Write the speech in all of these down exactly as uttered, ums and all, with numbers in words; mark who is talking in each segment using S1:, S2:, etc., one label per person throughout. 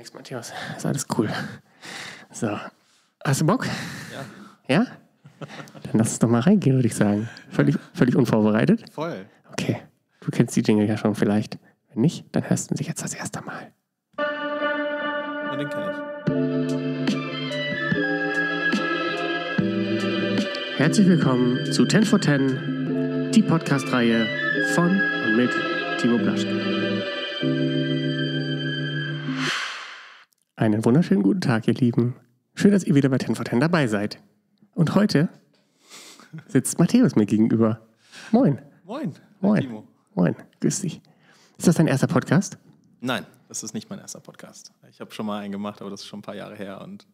S1: nichts, Matthäus. Ist alles cool. So. Hast du Bock?
S2: Ja.
S1: Ja? Dann lass uns doch mal reingehen, würde ich sagen. Völlig, völlig unvorbereitet?
S2: Voll.
S1: Okay. Du kennst die Jingle ja schon vielleicht. Wenn nicht, dann hörst du sie jetzt das erste Mal.
S2: Ja, den kenne
S1: ich. Herzlich willkommen zu ten for ten, die Podcast-Reihe von und mit Timo Blaschke. Einen wunderschönen guten Tag, ihr Lieben. Schön, dass ihr wieder bei ten for ten dabei seid. Und heute sitzt Matthäus mir gegenüber. Moin.
S2: Moin.
S1: Moin.
S2: Timo.
S1: Moin. Grüß dich. Ist das dein erster Podcast?
S2: Nein, das ist nicht mein erster Podcast. Ich habe schon mal einen gemacht, aber das ist schon ein paar Jahre her. Und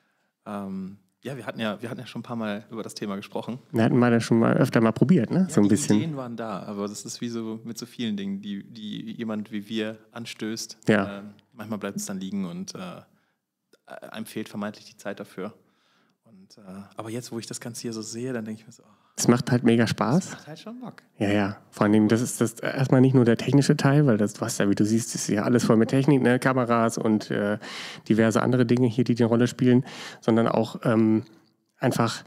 S2: ähm, ja, wir hatten ja, wir hatten ja schon ein paar Mal über das Thema gesprochen.
S1: Wir hatten mal das schon mal öfter mal probiert, ne?
S2: Ja,
S1: so ein
S2: die
S1: bisschen.
S2: Ideen waren da, aber das ist wie so mit so vielen Dingen, die, die jemand wie wir anstößt.
S1: Ja.
S2: Äh, manchmal bleibt es dann liegen und äh, einem fehlt vermeintlich die Zeit dafür. Und, äh, aber jetzt, wo ich das Ganze hier so sehe, dann denke ich mir so,
S1: es macht halt mega Spaß.
S2: Das macht halt schon Bock.
S1: Ja, ja. Vor allem, das ist das erstmal nicht nur der technische Teil, weil das, was ja, wie du siehst, ist ja alles voll mit Technik, ne? Kameras und äh, diverse andere Dinge hier, die die Rolle spielen, sondern auch ähm, einfach,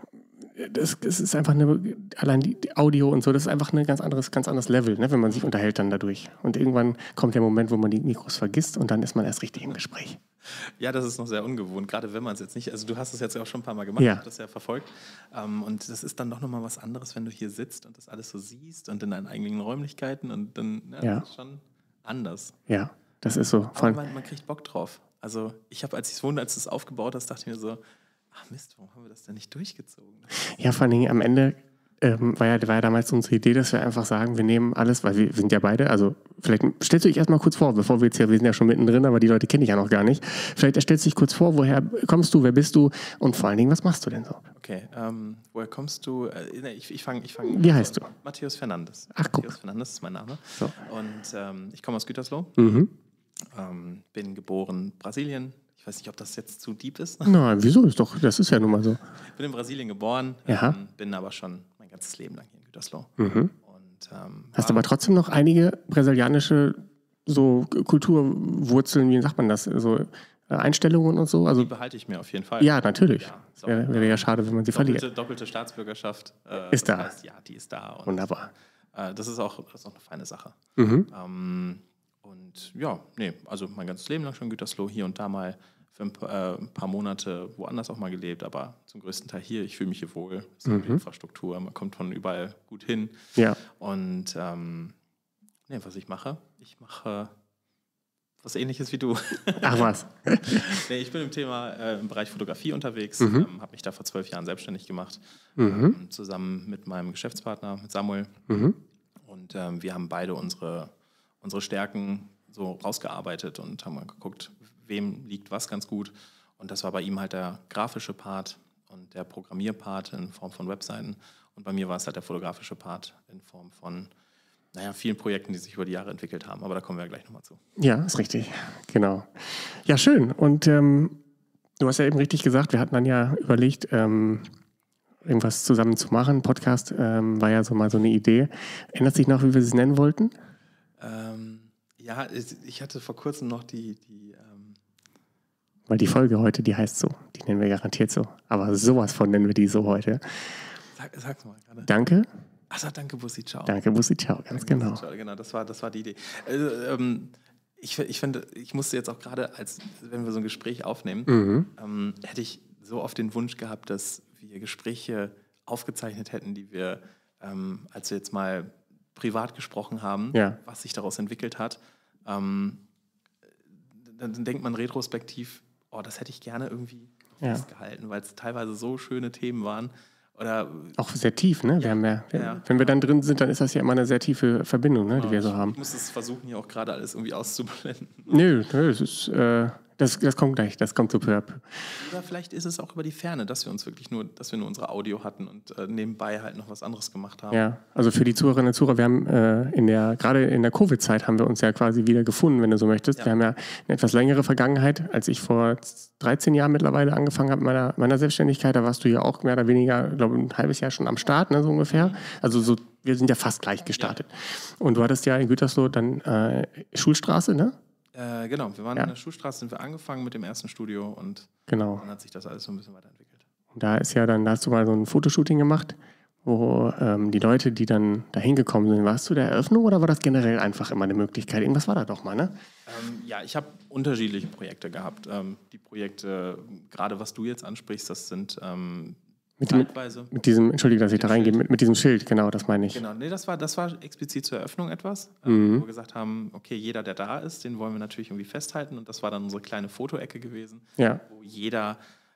S1: das, das ist einfach eine, allein die, die Audio und so, das ist einfach ein ganz anderes, ganz anderes Level, ne? Wenn man sich unterhält dann dadurch. Und irgendwann kommt der Moment, wo man die Mikros vergisst und dann ist man erst richtig im Gespräch.
S2: Ja, das ist noch sehr ungewohnt, gerade wenn man es jetzt nicht, also du hast es jetzt ja auch schon ein paar Mal gemacht,
S1: ja.
S2: Ich habe das ja verfolgt ähm, und das ist dann doch nochmal was anderes, wenn du hier sitzt und das alles so siehst und in deinen eigenen Räumlichkeiten und dann, ja,
S1: ja.
S2: das ist schon anders.
S1: Ja, das ist so.
S2: Aber man, man kriegt Bock drauf. Also ich habe, als ich es wohne, als du es aufgebaut hast, dachte ich mir so, ach Mist, warum haben wir das denn nicht durchgezogen?
S1: Ja, vor allen Dingen am Ende ähm, war, ja, war ja damals unsere Idee, dass wir einfach sagen, wir nehmen alles, weil wir, wir sind ja beide, also vielleicht stellst du dich erstmal kurz vor, bevor wir jetzt hier, wir sind ja schon mittendrin, aber die Leute kenne ich ja noch gar nicht. Vielleicht stellst du dich kurz vor, woher kommst du, wer bist du und vor allen Dingen, was machst du denn so?
S2: Okay, ähm, woher kommst du? Äh, ich ich fange. Ich fang,
S1: Wie heißt du?
S2: Matthäus Fernandes.
S1: Ach, guck.
S2: Matthäus Fernandes ist mein Name.
S1: So.
S2: Und ähm, ich komme aus Gütersloh.
S1: Mhm.
S2: Ähm, bin geboren in Brasilien. Ich weiß nicht, ob das jetzt zu deep ist.
S1: Nein, wieso? Ist doch, das ist ja nun mal so.
S2: Ich bin in Brasilien geboren, ähm, bin aber schon mein ganzes Leben lang hier in Gütersloh.
S1: Mhm.
S2: Und, ähm,
S1: hast du aber trotzdem noch einige brasilianische so Kulturwurzeln, wie sagt man das, so Einstellungen und so? Also,
S2: die behalte ich mir auf jeden Fall.
S1: Ja, natürlich.
S2: Ja, so.
S1: Wäre, wäre ja schade, wenn man sie
S2: doppelte,
S1: verliert.
S2: Doppelte Staatsbürgerschaft. Äh,
S1: ist da.
S2: Das heißt, ja, die ist da. Und,
S1: wunderbar.
S2: Äh, das, ist auch, das ist auch eine feine Sache.
S1: Mhm.
S2: Ähm, und ja, nee, also mein ganzes Leben lang schon in Gütersloh, hier und da mal für ein paar, äh, ein paar Monate woanders auch mal gelebt, aber zum größten Teil hier. Ich fühle mich hier wohl. Es ist eine
S1: Mhm.
S2: Infrastruktur, man kommt von überall gut hin.
S1: Ja.
S2: Und ähm, nee, was ich mache, ich mache was Ähnliches wie du.
S1: Ach was.
S2: nee, ich bin im Thema, äh, im Bereich Fotografie unterwegs,
S1: Mhm.
S2: ähm, habe mich da vor zwölf Jahren selbstständig gemacht,
S1: Mhm.
S2: ähm, zusammen mit meinem Geschäftspartner, mit Samuel.
S1: Mhm.
S2: Und ähm, wir haben beide unsere, unsere Stärken so rausgearbeitet und haben mal geguckt, wem liegt was ganz gut. Und das war bei ihm halt der grafische Part und der Programmierpart in Form von Webseiten. Und bei mir war es halt der fotografische Part in Form von naja, vielen Projekten, die sich über die Jahre entwickelt haben. Aber da kommen wir ja gleich nochmal zu.
S1: Ja, ist richtig. Genau. Ja, schön. Und ähm, du hast ja eben richtig gesagt, wir hatten dann ja überlegt, ähm, irgendwas zusammen zu machen. Podcast ähm, war ja so mal so eine Idee. Ändert sich noch, wie wir es nennen wollten?
S2: Ähm, ja, ich hatte vor kurzem noch die... die ähm
S1: Weil die Folge heute, die heißt so. Die nennen wir garantiert so. Aber sowas von nennen wir die so heute.
S2: Sag, sag's mal gerade.
S1: Danke.
S2: Achso, danke Bussi, ciao.
S1: Danke Bussi, ciao, ganz
S2: danke,
S1: genau.
S2: Bussi, ciao. Genau, das war, das war die Idee. Also, ähm, ich, ich finde, ich musste jetzt auch gerade, als wenn wir so ein Gespräch aufnehmen,
S1: Mhm.
S2: ähm, hätte ich so oft den Wunsch gehabt, dass wir Gespräche aufgezeichnet hätten, die wir, ähm, als wir jetzt mal privat gesprochen haben,
S1: ja.
S2: was sich daraus entwickelt hat, ähm, dann, dann denkt man retrospektiv, oh, das hätte ich gerne irgendwie
S1: ja.
S2: festgehalten, weil es teilweise so schöne Themen waren. Oder
S1: auch sehr tief, ne? Wir
S2: ja,
S1: haben ja,
S2: ja,
S1: wenn wir dann drin sind, dann ist das ja immer eine sehr tiefe Verbindung, ne, die wir so haben.
S2: Ich muss es versuchen, hier auch gerade alles irgendwie auszublenden.
S1: Nö, nö, das ist, äh, Das, das kommt gleich, das kommt so peu à peu.
S2: Oder vielleicht ist es auch über die Ferne, dass wir uns wirklich nur, dass wir nur unsere Audio hatten und äh, nebenbei halt noch was anderes gemacht haben.
S1: Ja, also für die Zuhörerinnen und Zuhörer, wir haben äh, in der, gerade in der Covid-Zeit haben wir uns ja quasi wieder gefunden, wenn du so möchtest.
S2: Ja.
S1: Wir haben ja eine etwas längere Vergangenheit, als ich vor dreizehn Jahren mittlerweile angefangen habe mit meiner, meiner Selbstständigkeit. Da warst du ja auch mehr oder weniger, glaube ich, ein halbes Jahr schon am Start, ne, so ungefähr. Also so, wir sind ja fast gleich gestartet. Ja. Und du hattest ja in Gütersloh dann äh, Schulstraße, ne?
S2: Äh, genau, wir waren
S1: ja.
S2: in der Schuhstraße, sind wir angefangen mit dem ersten Studio und
S1: genau.
S2: dann hat sich das alles so ein bisschen weiterentwickelt.
S1: Und da ist ja dann, da hast du mal so ein Fotoshooting gemacht, wo ähm, die Leute, die dann da hingekommen sind, warst du der Eröffnung oder war das generell einfach immer eine Möglichkeit? Irgendwas war da doch mal, ne?
S2: Ähm, ja, ich habe unterschiedliche Projekte gehabt. Ähm, die Projekte, gerade was du jetzt ansprichst, das sind ähm,
S1: mit,
S2: zeitweise.
S1: Mit, mit diesem, entschuldige, dass ich da reingehe, mit, mit diesem Schild, genau, das meine ich.
S2: Genau, nee, das war, das war explizit zur Eröffnung etwas, ähm,
S1: Mhm.
S2: wo wir gesagt haben, okay, jeder, der da ist, den wollen wir natürlich irgendwie festhalten und das war dann unsere kleine Fotoecke gewesen,
S1: ja.
S2: wo jeder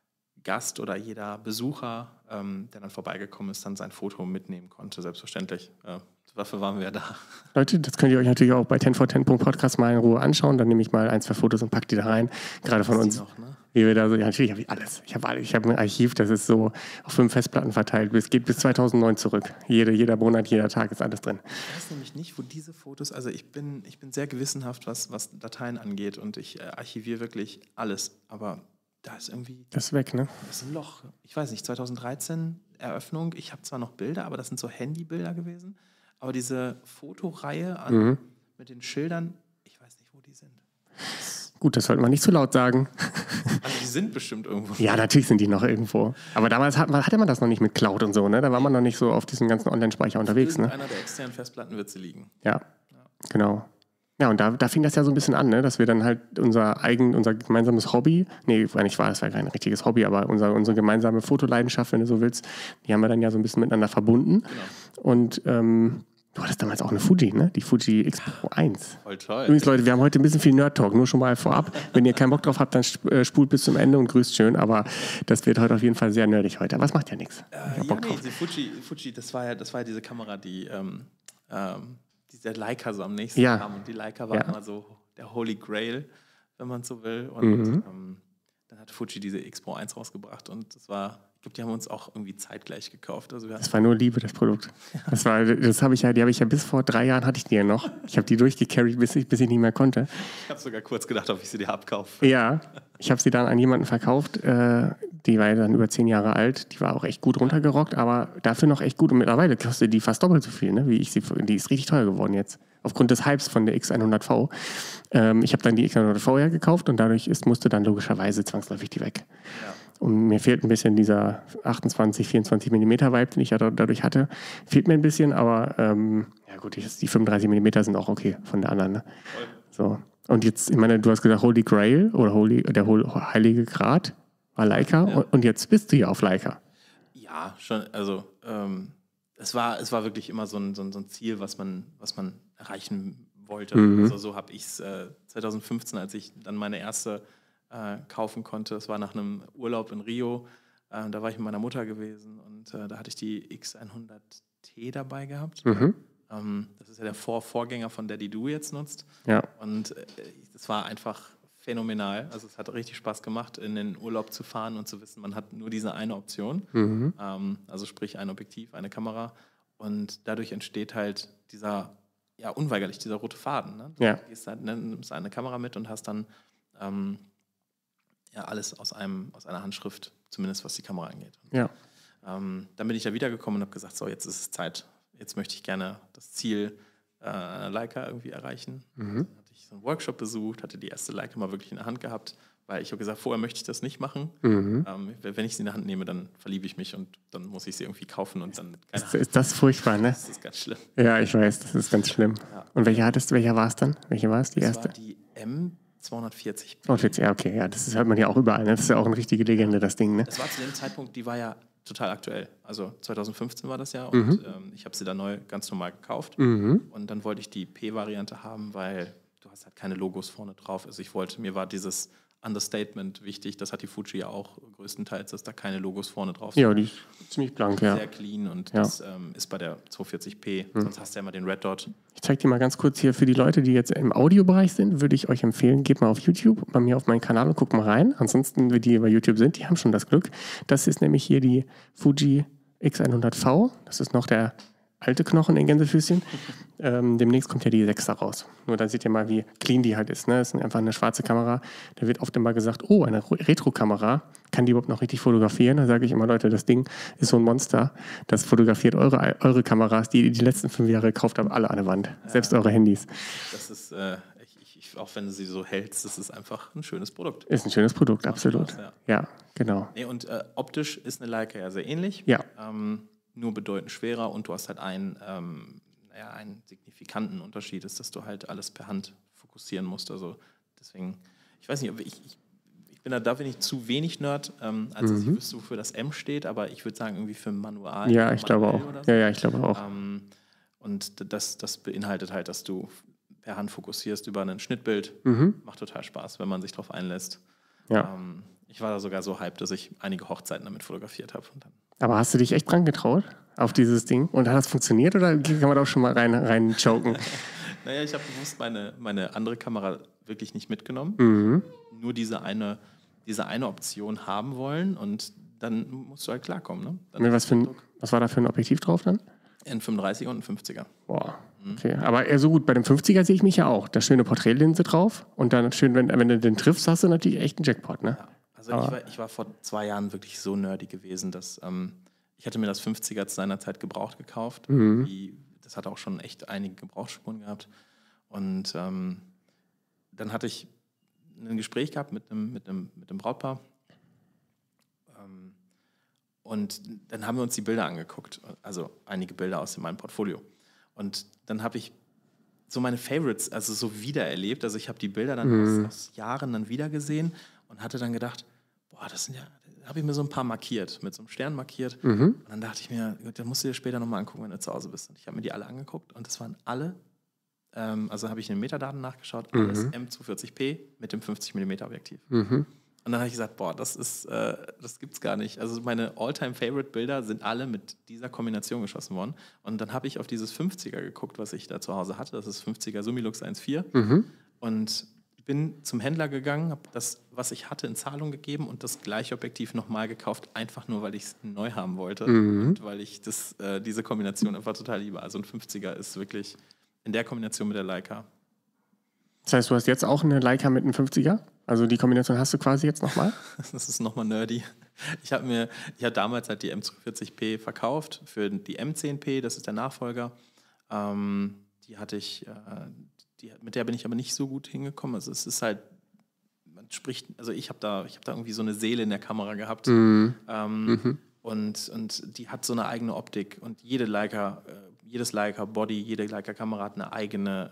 S2: Gast oder jeder Besucher, ähm, der dann vorbeigekommen ist, dann sein Foto mitnehmen konnte, selbstverständlich. Äh, dafür waren wir da.
S1: Leute, das könnt ihr euch natürlich auch bei ten for ten punkt podcast mal in Ruhe anschauen. Dann nehme ich mal ein, zwei Fotos und packe die da rein. Gerade von uns. Noch, ne? Wie wir da so, ja, natürlich habe ich alles. Ich habe alles. Ich habe ein Archiv, das ist so auf fünf Festplatten verteilt. Es geht bis zweitausendneun zurück. Jede, jeder Monat, jeder Tag ist alles drin.
S2: Ich weiß nämlich nicht, wo diese Fotos, also ich bin, ich bin sehr gewissenhaft, was, was Dateien angeht und ich äh, archiviere wirklich alles. Aber da ist irgendwie...
S1: Das ist weg, ne?
S2: Das ist ein Loch. Ich weiß nicht, zweitausenddreizehn Eröffnung. Ich habe zwar noch Bilder, aber das sind so Handybilder gewesen. Aber diese Fotoreihe an, mhm. mit den Schildern, ich weiß nicht, wo die sind.
S1: Das Gut, das sollte man nicht zu laut sagen.
S2: Also die sind bestimmt irgendwo.
S1: Ja, natürlich sind die noch irgendwo. Aber damals hat man, hatte man das noch nicht mit Cloud und so, ne? Da war man noch nicht so auf diesen ganzen Online-Speicher unterwegs, ne?
S2: Einer der externen Festplatten wird sie liegen.
S1: Ja, ja. Genau. Ja, und da, da fing das ja so ein bisschen an, ne? Dass wir dann halt unser eigen, unser gemeinsames Hobby, nee, war nicht wahr, das war kein richtiges Hobby, aber unser, unsere gemeinsame Fotoleidenschaft, wenn du so willst, die haben wir dann ja so ein bisschen miteinander verbunden. Genau. Und ähm, du hattest damals auch eine Fuji, ne? Die Fuji X Pro eins.
S2: Voll toll.
S1: Übrigens, Leute, wir haben heute ein bisschen viel Nerd-Talk, nur schon mal vorab. Wenn ihr keinen Bock drauf habt, dann spult bis zum Ende und grüßt schön, aber das wird heute auf jeden Fall sehr nerdig heute. Aber es macht ja nichts.
S2: Äh, ja, nee, die Fuji, Fuji, das war ja, das war ja diese Kamera, die ähm, ähm, der Leica so am nächsten
S1: ja.
S2: kam. Und die Leica war ja. immer so der Holy Grail, wenn man so will. Und
S1: mhm.
S2: ähm, dann hat Fuji diese X Pro eins rausgebracht. Und das war, ich glaube, die haben uns auch irgendwie zeitgleich gekauft. Also wir
S1: das war nur Liebe, das Produkt. Das war, das habe ich ja, die habe ich ja bis vor drei Jahren hatte ich die ja noch. Ich habe die durchgecarried, bis ich, bis ich nicht mehr konnte.
S2: Ich habe sogar kurz gedacht, ob ich sie dir abkaufe.
S1: Ja, ich habe sie dann an jemanden verkauft. Äh, die war ja dann über zehn Jahre alt. Die war auch echt gut runtergerockt, aber dafür noch echt gut. Und mittlerweile kostet die fast doppelt so viel, ne, wie ich sie. Die ist richtig teuer geworden jetzt. Aufgrund des Hypes von der X hundert V. Ähm, ich habe dann die X hundert V ja gekauft und dadurch ist, musste dann logischerweise zwangsläufig die weg. Ja. Und mir fehlt ein bisschen dieser achtundzwanzig, vierundzwanzig Millimeter Vibe, den ich ja dadurch hatte. Fehlt mir ein bisschen, aber ähm, ja gut, die fünfunddreißig Millimeter sind auch okay von der anderen. Ne? So. Und jetzt, ich meine, du hast gesagt Holy Grail oder Holy, der Heilige Grat war Leica ja. und jetzt bist du ja auf Leica.
S2: Ja, schon, also ähm, es, war, es war wirklich immer so ein, so ein, so ein Ziel, was man, was man erreichen wollte. Mhm. Also so habe ich es äh, zweitausendfünfzehn, als ich dann meine erste äh, kaufen konnte, es war nach einem Urlaub in Rio, äh, da war ich mit meiner Mutter gewesen und äh, da hatte ich die X hundert T dabei gehabt.
S1: Mhm.
S2: Ähm, das ist ja der Vor Vorgänger von der, die du jetzt nutzt.
S1: Ja.
S2: Und es äh, war einfach phänomenal. Also es hat richtig Spaß gemacht, in den Urlaub zu fahren und zu wissen, man hat nur diese eine Option.
S1: Mhm.
S2: Ähm, also sprich ein Objektiv, eine Kamera. Und dadurch entsteht halt dieser, ja unweigerlich, dieser rote Faden. Ne? Du
S1: ja.
S2: gehst halt, ne, nimmst eine Kamera mit und hast dann ähm, ja alles aus, einem, aus einer Handschrift, zumindest was die Kamera angeht. Und,
S1: ja.
S2: ähm, dann bin ich ja wiedergekommen und habe gesagt, so jetzt ist es Zeit, jetzt möchte ich gerne das Ziel äh, Leica irgendwie erreichen.
S1: Mhm.
S2: Dann hatte ich so einen Workshop besucht, hatte die erste Leica mal wirklich in der Hand gehabt, weil ich habe gesagt, vorher möchte ich das nicht machen.
S1: Mhm.
S2: Ähm, wenn ich sie in der Hand nehme, dann verliebe ich mich und dann muss ich sie irgendwie kaufen und dann...
S1: Ist, ist das furchtbar, ne?
S2: Das ist ganz schlimm.
S1: Ja, ich weiß, das ist ganz schlimm. Ja. Und welche hattest du, welcher war es dann? Welche war es, die
S2: das
S1: erste?
S2: Das war die M zweihundertvierzig.
S1: zweihundertvierzig, ja, okay, ja, das hört man ja auch überall, ne? Das ist ja auch eine richtige Legende, das Ding, ne?
S2: Das war zu dem Zeitpunkt, die war ja total aktuell. Also zweitausendfünfzehn war das ja und mhm. ähm, ich habe sie dann neu ganz normal gekauft.
S1: Mhm.
S2: Und dann wollte ich die P-Variante haben, weil du hast halt keine Logos vorne drauf. Also ich wollte, mir war dieses Understatement wichtig, das hat die Fuji ja auch größtenteils, dass da keine Logos vorne drauf sind.
S1: Ja, die ist ziemlich blank, ja.
S2: Sehr clean und
S1: ja.
S2: das ähm, ist bei der zweihundertvierzig P, mhm. sonst hast du ja immer den Red Dot.
S1: Ich zeige dir mal ganz kurz hier, für die Leute, die jetzt im Audiobereich sind, würde ich euch empfehlen, geht mal auf YouTube, bei mir auf meinen Kanal und guckt mal rein. Ansonsten, die bei YouTube sind, die haben schon das Glück. Das ist nämlich hier die Fuji X hundert V, das ist noch der alte Knochen in Gänsefüßchen. ähm, demnächst kommt ja die sechster raus. Nur dann seht ihr mal, wie clean die halt ist. Ne? Das ist einfach eine schwarze Kamera. Da wird oft immer gesagt, oh, eine Retro-Kamera, kann die überhaupt noch richtig fotografieren? Da sage ich immer, Leute, das Ding ist so ein Monster. Das fotografiert eure, eure Kameras, die ihr die letzten fünf Jahre gekauft habt, alle an der Wand. Ja. Selbst eure Handys.
S2: Das ist, äh, ich, ich ich, auch wenn du sie so hältst, das ist einfach ein schönes Produkt.
S1: Ist ein schönes Produkt, absolut.
S2: Spaß, ja.
S1: ja, genau.
S2: Nee, und äh, optisch ist eine Leica ja sehr ähnlich,
S1: ja.
S2: ähm, nur bedeutend schwerer und du hast halt einen, ähm, naja, einen signifikanten Unterschied, ist, dass du halt alles per Hand fokussieren musst. Also deswegen, ich weiß nicht, ob ich, ich, ich bin da, da bin ich zu wenig Nerd, ähm, als mhm. dass ich wüsste, wofür das M steht, aber ich würde sagen, irgendwie für Manual.
S1: Ja, ich glaube auch. So. Ja, ja, ich glaube auch.
S2: Ähm, und das, das beinhaltet halt, dass du per Hand fokussierst über ein Schnittbild. Mhm. Macht total Spaß, wenn man sich darauf einlässt.
S1: Ja.
S2: Ähm, ich war da sogar so hyped, dass ich einige Hochzeiten damit fotografiert habe.
S1: Aber hast du dich echt dran getraut auf dieses Ding? Und hat das funktioniert oder kann man da auch schon mal rein, rein choken?
S2: Naja, ich habe bewusst meine, meine andere Kamera wirklich nicht mitgenommen.
S1: Mhm.
S2: Nur diese eine, diese eine Option haben wollen und dann musst du halt klarkommen. Ne? Dann
S1: was, für ein, was war da für ein Objektiv drauf dann?
S2: Ein fünfunddreißiger und ein fünfziger.
S1: Boah, okay. Aber eher so gut, bei dem fünfziger sehe ich mich ja auch. Da schöne Porträtlinse drauf und dann schön, wenn, wenn du den triffst, hast du natürlich echt einen Jackpot, ne?
S2: Ja. Also ich war, ich war vor zwei Jahren wirklich so nerdy gewesen, dass ähm, ich hatte mir das fünfziger zu seiner Zeit gebraucht gekauft.
S1: Mhm.
S2: Die, das hat auch schon echt einige Gebrauchsspuren gehabt. Und ähm, dann hatte ich ein Gespräch gehabt mit einem, mit einem, mit einem Brautpaar. Ähm, und dann haben wir uns die Bilder angeguckt, also einige Bilder aus meinem Portfolio. Und dann habe ich so meine Favorites, also so wiedererlebt. Also ich habe die Bilder dann mhm. aus, aus Jahren dann wieder gesehen und hatte dann gedacht, boah, das sind ja, da habe ich mir so ein paar markiert, mit so einem Stern markiert. Mhm. Und dann dachte ich mir, gut, dann musst du dir später nochmal angucken, wenn du zu Hause bist. Und ich habe mir die alle angeguckt und das waren alle, ähm, also habe ich in den Metadaten nachgeschaut, alles mhm. M zweihundertvierzig p mit dem fünfzig Millimeter Objektiv.
S1: Mhm.
S2: Und dann habe ich gesagt, boah, das ist, äh, das gibt's gar nicht. Also meine All-Time-Favorite-Bilder sind alle mit dieser Kombination geschossen worden. Und dann habe ich auf dieses fünfziger geguckt, was ich da zu Hause hatte. Das ist fünfziger Summilux eins Komma vier. Mhm. Und bin zum Händler gegangen, habe das, was ich hatte, in Zahlung gegeben und das gleiche Objektiv nochmal gekauft, einfach nur, weil ich es neu haben wollte. Mhm. Und weil ich das, äh, diese Kombination einfach total liebe. Also ein fünfziger ist wirklich in der Kombination mit der Leica.
S1: Das heißt, du hast jetzt auch eine Leica mit einem fünfziger? Also die Kombination hast du quasi jetzt nochmal?
S2: Das ist nochmal nerdy. Ich habe mir, ich habe damals halt die M zweihundertvierzig p verkauft für die M zehn P, das ist der Nachfolger. Ähm, die hatte ich, äh, die, mit der bin ich aber nicht so gut hingekommen. Also es ist halt, man spricht, also ich habe da, ich habe da irgendwie so eine Seele in der Kamera gehabt. Mhm. Ähm, mhm. Und, und die hat so eine eigene Optik und jede Leica, äh, jedes Leica Body, jede Leica Kamera hat eine eigene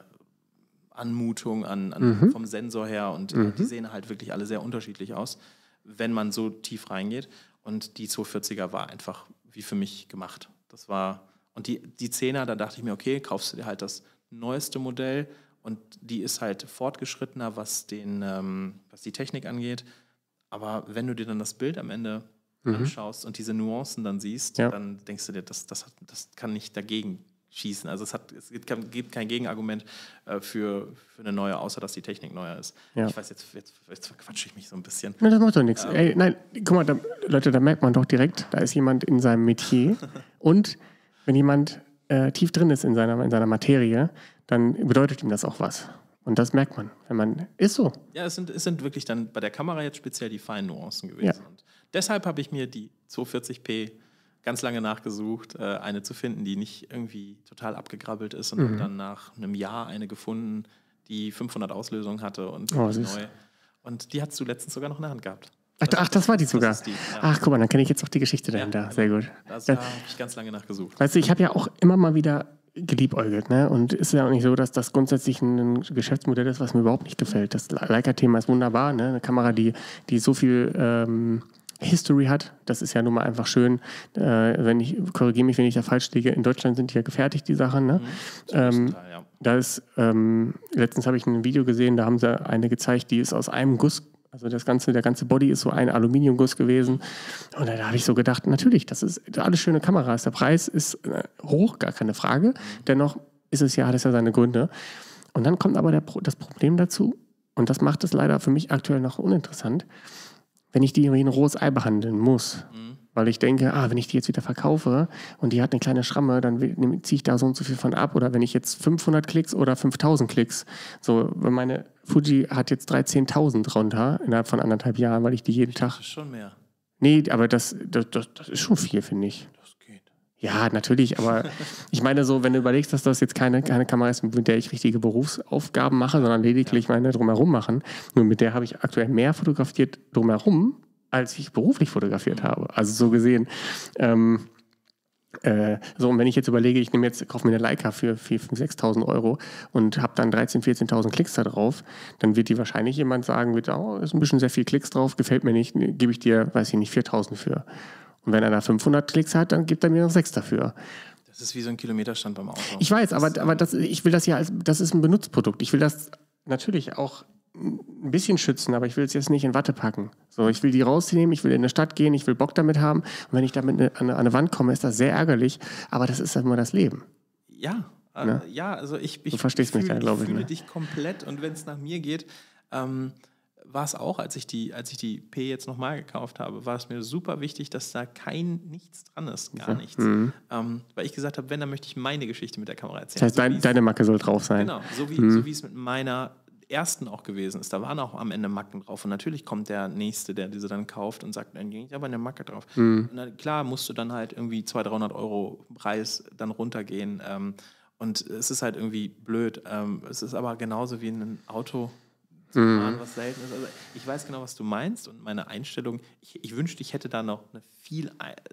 S2: Anmutung an, an mhm. vom Sensor her und mhm. die sehen halt wirklich alle sehr unterschiedlich aus, wenn man so tief reingeht. Und die zweihundertvierziger war einfach wie für mich gemacht. Das war, und die, die Zehner, da dachte ich mir, okay, kaufst du dir halt das neueste Modell und die ist halt fortgeschrittener, was, den, ähm, was die Technik angeht. Aber wenn du dir dann das Bild am Ende mhm. anschaust und diese Nuancen dann siehst, ja. dann denkst du dir, das, das, hat, das kann nicht dagegen schießen. Also es, hat, es gibt kein Gegenargument äh, für, für eine neue, außer dass die Technik neuer ist. Ja. Ich weiß, jetzt, jetzt, jetzt verquatsche ich mich so ein bisschen.
S1: Nein, das macht doch nichts. Ähm. Ey, nein, guck mal, da, Leute, da merkt man doch direkt, da ist jemand in seinem Metier. Und wenn jemand äh, tief drin ist in seiner, in seiner Materie, dann bedeutet ihm das auch was. Und das merkt man, wenn man, ist so.
S2: Ja, es sind, es sind wirklich dann bei der Kamera jetzt speziell die feinen Nuancen gewesen. Ja. Und deshalb habe ich mir die zweihundertvierzig p ganz lange nachgesucht, äh, eine zu finden, die nicht irgendwie total abgegrabbelt ist und mhm. habe dann nach einem Jahr eine gefunden, die fünfhundert Auslösungen hatte und
S1: oh,
S2: neu. Und die hast du letztens sogar noch in der Hand gehabt.
S1: Ach, ach das war die sogar? Das ist die, ja. Ach, guck mal, dann kenne ich jetzt auch die Geschichte dahinter. Ja, sehr gut.
S2: Das da habe ich ganz lange nachgesucht.
S1: Weißt du, ich habe ja auch immer mal wieder geliebäugelt, ne? Und ist ja auch nicht so, dass das grundsätzlich ein Geschäftsmodell ist, was mir überhaupt nicht gefällt. Das Leica-Thema ist wunderbar, ne? Eine Kamera, die, die so viel ähm, History hat, das ist ja nun mal einfach schön. Äh, wenn ich, korrigiere mich, wenn ich da falsch liege, in Deutschland sind die ja gefertigt, die Sachen. Ne? Mhm. Ähm, Teil, ja. Da ist, ähm, letztens habe ich ein Video gesehen, da haben sie eine gezeigt, die ist aus einem Guss, also das ganze, der ganze Body ist so ein Aluminiumguss gewesen. Und da habe ich so gedacht, natürlich, das ist alles schöne Kameras. Der Preis ist äh, hoch, gar keine Frage. Mhm. Dennoch ist es ja, hat es ja seine Gründe. Und dann kommt aber der, das Problem dazu, und das macht es leider für mich aktuell noch uninteressant, wenn ich die wie ein rohes Ei behandeln muss. Mhm. Weil ich denke, ah, wenn ich die jetzt wieder verkaufe und die hat eine kleine Schramme, dann ziehe ich da so und so viel von ab. Oder wenn ich jetzt fünfhundert Klicks oder fünftausend Klicks, so, wenn meine Fuji hat jetzt dreizehntausend runter innerhalb von anderthalb Jahren, weil ich die jeden Tag...
S2: Das ist schon mehr.
S1: Nee, aber das, das, das, das ist schon viel, finde ich.
S2: Das geht.
S1: Ja, natürlich, aber ich meine so, wenn du überlegst, dass das jetzt keine, keine Kamera ist, mit der ich richtige Berufsaufgaben mache, sondern lediglich ja. meine drumherum machen, nur mit der habe ich aktuell mehr fotografiert drumherum, als ich beruflich fotografiert habe. Also so gesehen, ähm, äh, so und wenn ich jetzt überlege, ich nehme jetzt, kaufe mir eine Leica für viertausend, fünftausend, sechstausend Euro und habe dann dreizehn, vierzehntausend Klicks da drauf, dann wird die wahrscheinlich jemand sagen, wird, oh, ist ein bisschen sehr viel Klicks drauf, gefällt mir nicht, gebe ich dir, weiß ich nicht, viertausend für. Und wenn er da fünfhundert Klicks hat, dann gibt er mir noch sechs dafür.
S2: Das ist wie so ein Kilometerstand beim Auto.
S1: Ich weiß, aber, aber das, ich will das ja als, das ist ein Benutzprodukt. Ich will das natürlich auch ein bisschen schützen, aber ich will es jetzt nicht in Watte packen. So, ich will die rausnehmen, ich will in eine Stadt gehen, ich will Bock damit haben. Und wenn ich damit eine, an eine Wand komme, ist das sehr ärgerlich, aber das ist halt immer das Leben.
S2: Ja, äh, ne? ja, also ich, ich,
S1: du verstehst
S2: fühl,
S1: mich da, glaube ich.
S2: Ich fühle
S1: ne?
S2: dich komplett und wenn es nach mir geht, ähm, war es auch, als ich die, als ich die P jetzt nochmal gekauft habe, war es mir super wichtig, dass da kein nichts dran ist, gar nichts. Mhm. Ähm, weil ich gesagt habe, wenn, dann möchte ich meine Geschichte mit der Kamera erzählen.
S1: Das heißt,
S2: so
S1: dein, deine Macke soll drauf sein.
S2: Genau, so wie,
S1: mhm.
S2: so wie es mit meiner ersten auch gewesen ist. Da waren auch am Ende Macken drauf und natürlich kommt der Nächste, der diese dann kauft und sagt, dann gehe ich aber eine Macke drauf. Mhm. Und dann, klar musst du dann halt irgendwie zweihundert, dreihundert Euro Preis dann runtergehen ähm, und es ist halt irgendwie blöd. Ähm, es ist aber genauso wie in einem Auto zu fahren, was selten ist. Also ich weiß genau, was du meinst und meine Einstellung, ich, ich wünschte, ich hätte da noch eine viel,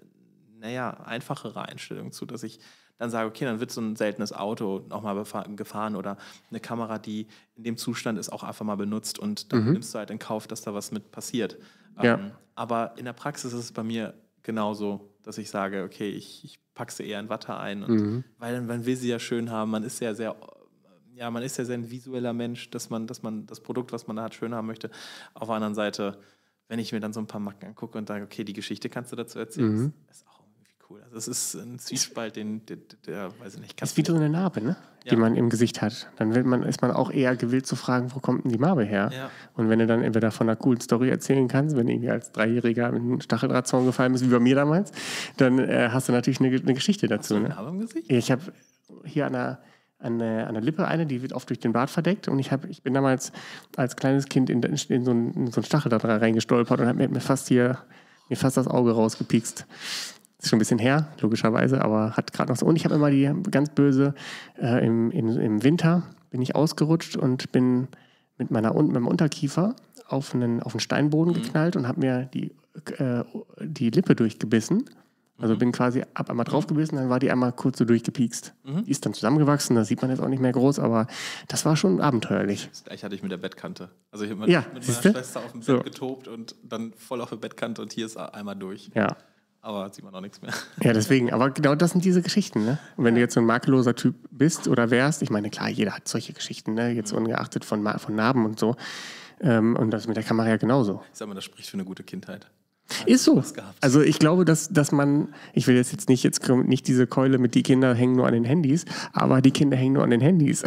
S2: naja, einfachere Einstellung zu, dass ich dann sage, okay, dann wird so ein seltenes Auto nochmal gefahren oder eine Kamera, die in dem Zustand ist, auch einfach mal benutzt und dann mhm. nimmst du halt in Kauf, dass da was mit passiert.
S1: Ja.
S2: Ähm, aber in der Praxis ist es bei mir genauso, dass ich sage, okay, ich, ich packe sie eher in Watte ein, und
S1: mhm.
S2: weil man will sie ja schön haben, man ist ja sehr... Ja, man ist ja sehr ein visueller Mensch, dass man, dass man das Produkt, was man da hat, schön haben möchte. Auf der anderen Seite, wenn ich mir dann so ein paar Macken angucke und sage, okay, die Geschichte kannst du dazu erzählen, mhm. ist auch irgendwie cool. Also es ist ein Zwiespalt, den, der, der weiß ich nicht.
S1: Das ist wie so eine Narbe, ne? Die ja. man im Gesicht hat. Dann will man, ist man auch eher gewillt zu fragen, wo kommt denn die Narbe her? Ja. Und wenn du dann entweder von einer coolen Story erzählen kannst, wenn du irgendwie als Dreijähriger mit einem Stacheldrahtzaun gefallen bist, wie bei mir damals, dann äh, hast du natürlich eine, eine Geschichte dazu. Hast du eine Narbe im Gesicht? Ich habe hier an der An der, an der Lippe eine, die wird oft durch den Bart verdeckt. Und ich, hab, ich bin damals als kleines Kind in, in, in so einen so Stachel da reingestolpert und habe mir fast hier mir fast das Auge rausgepikst. Ist schon ein bisschen her, logischerweise, aber hat gerade noch so. Und ich habe immer die ganz böse, äh, im, im, im Winter bin ich ausgerutscht und bin mit, meiner, mit meinem Unterkiefer auf einen, auf einen Steinboden mhm. geknallt und habe mir die, äh, die Lippe durchgebissen. Also bin quasi ab einmal drauf gebissen, dann war die einmal kurz so durchgepiekst. Mhm. Die ist dann zusammengewachsen, das sieht man jetzt auch nicht mehr groß, aber das war schon abenteuerlich.
S2: Das gleiche hatte ich mit der Bettkante. Also ich habe mit,
S1: ja,
S2: mit meiner Schwester auf dem so. Bett getobt und dann voll auf der Bettkante und hier ist einmal durch.
S1: Ja.
S2: Aber jetzt sieht man auch nichts mehr.
S1: Ja, deswegen, aber genau das sind diese Geschichten, ne? Und wenn ja. du jetzt so ein makelloser Typ bist oder wärst, ich meine, klar, jeder hat solche Geschichten, ne? Jetzt mhm. ungeachtet von, von Narben und so. Ähm, und das mit der Kamera ja genauso.
S2: Ich sag mal, das spricht für eine gute Kindheit.
S1: Ist so. Also ich glaube, dass, dass man, ich will jetzt, jetzt nicht jetzt nicht diese Keule mit die Kinder hängen nur an den Handys, aber die Kinder hängen nur an den Handys.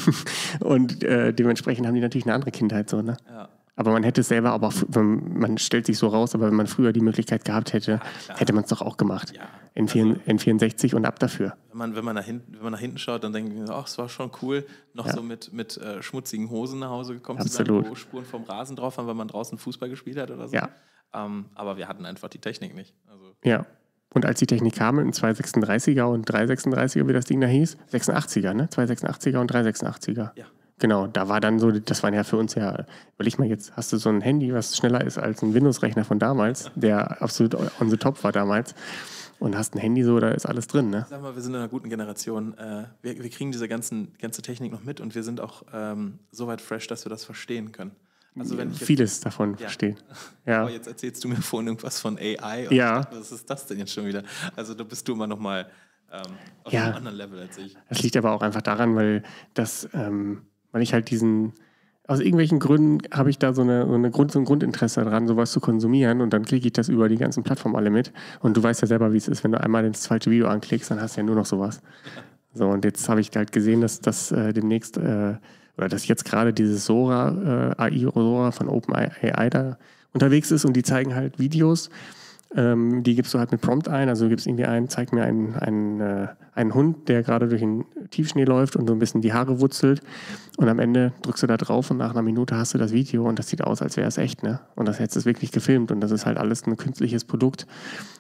S1: Und äh, dementsprechend haben die natürlich eine andere Kindheit so, ne? Ja. Aber man hätte es selber, aber man stellt sich so raus, aber wenn man früher die Möglichkeit gehabt hätte, ja, hätte man es doch auch gemacht. Ja. N vierundsechzig und ab dafür.
S2: Wenn man, wenn man, nach, hinten, wenn man nach hinten schaut, dann denken wir, ach, es war schon cool, noch ja. so mit, mit äh, schmutzigen Hosen nach Hause gekommen zu sein, wo Spuren vom Rasen drauf waren, weil man draußen Fußball gespielt hat oder so.
S1: Ja.
S2: Um, aber wir hatten einfach die Technik nicht. Also
S1: ja, und als die Technik kam, in zwei sechsunddreißiger und drei sechsunddreißiger, wie das Ding da hieß, sechsundachtziger, ne? zwei sechsundachtziger und drei sechsundachtziger. Ja. Genau, da war dann so, das waren ja für uns ja, weil ich mal jetzt, hast du so ein Handy, was schneller ist als ein Windows-Rechner von damals, der absolut on the top war damals. Und hast ein Handy so, da ist alles drin, ne?
S2: Sag mal, wir sind in einer guten Generation. Äh, wir, wir kriegen diese ganzen, ganze Technik noch mit und wir sind auch ähm, so weit fresh, dass wir das verstehen können.
S1: Also wenn ich jetzt, vieles davon ja. verstehe. Ja.
S2: Aber jetzt erzählst du mir vorhin irgendwas von A I. Und
S1: ja.
S2: dachte, was ist das denn jetzt schon wieder? Also da bist du immer noch mal ähm, auf
S1: ja.
S2: einem anderen Level als ich.
S1: Das liegt aber auch einfach daran, weil das, ähm, weil ich halt diesen, aus irgendwelchen Gründen habe ich da so, eine, so, eine Grund, so ein Grundinteresse daran, sowas zu konsumieren und dann kriege ich das über die ganzen Plattformen alle mit. Und du weißt ja selber, wie es ist, wenn du einmal das falsche Video anklickst, dann hast du ja nur noch sowas. Ja. So, und jetzt habe ich halt gesehen, dass das äh, demnächst äh, oder dass jetzt gerade dieses Sora, äh, A I Sora von OpenAI da unterwegs ist und die zeigen halt Videos, ähm, die gibst du halt mit Prompt ein, also du gibst irgendwie ein, zeig mir einen, einen, äh, einen Hund, der gerade durch den Tiefschnee läuft und so ein bisschen die Haare wutzelt und am Ende drückst du da drauf und nach einer Minute hast du das Video und das sieht aus, als wäre es echt, ne? Und das jetzt ist wirklich gefilmt und das ist halt alles ein künstliches Produkt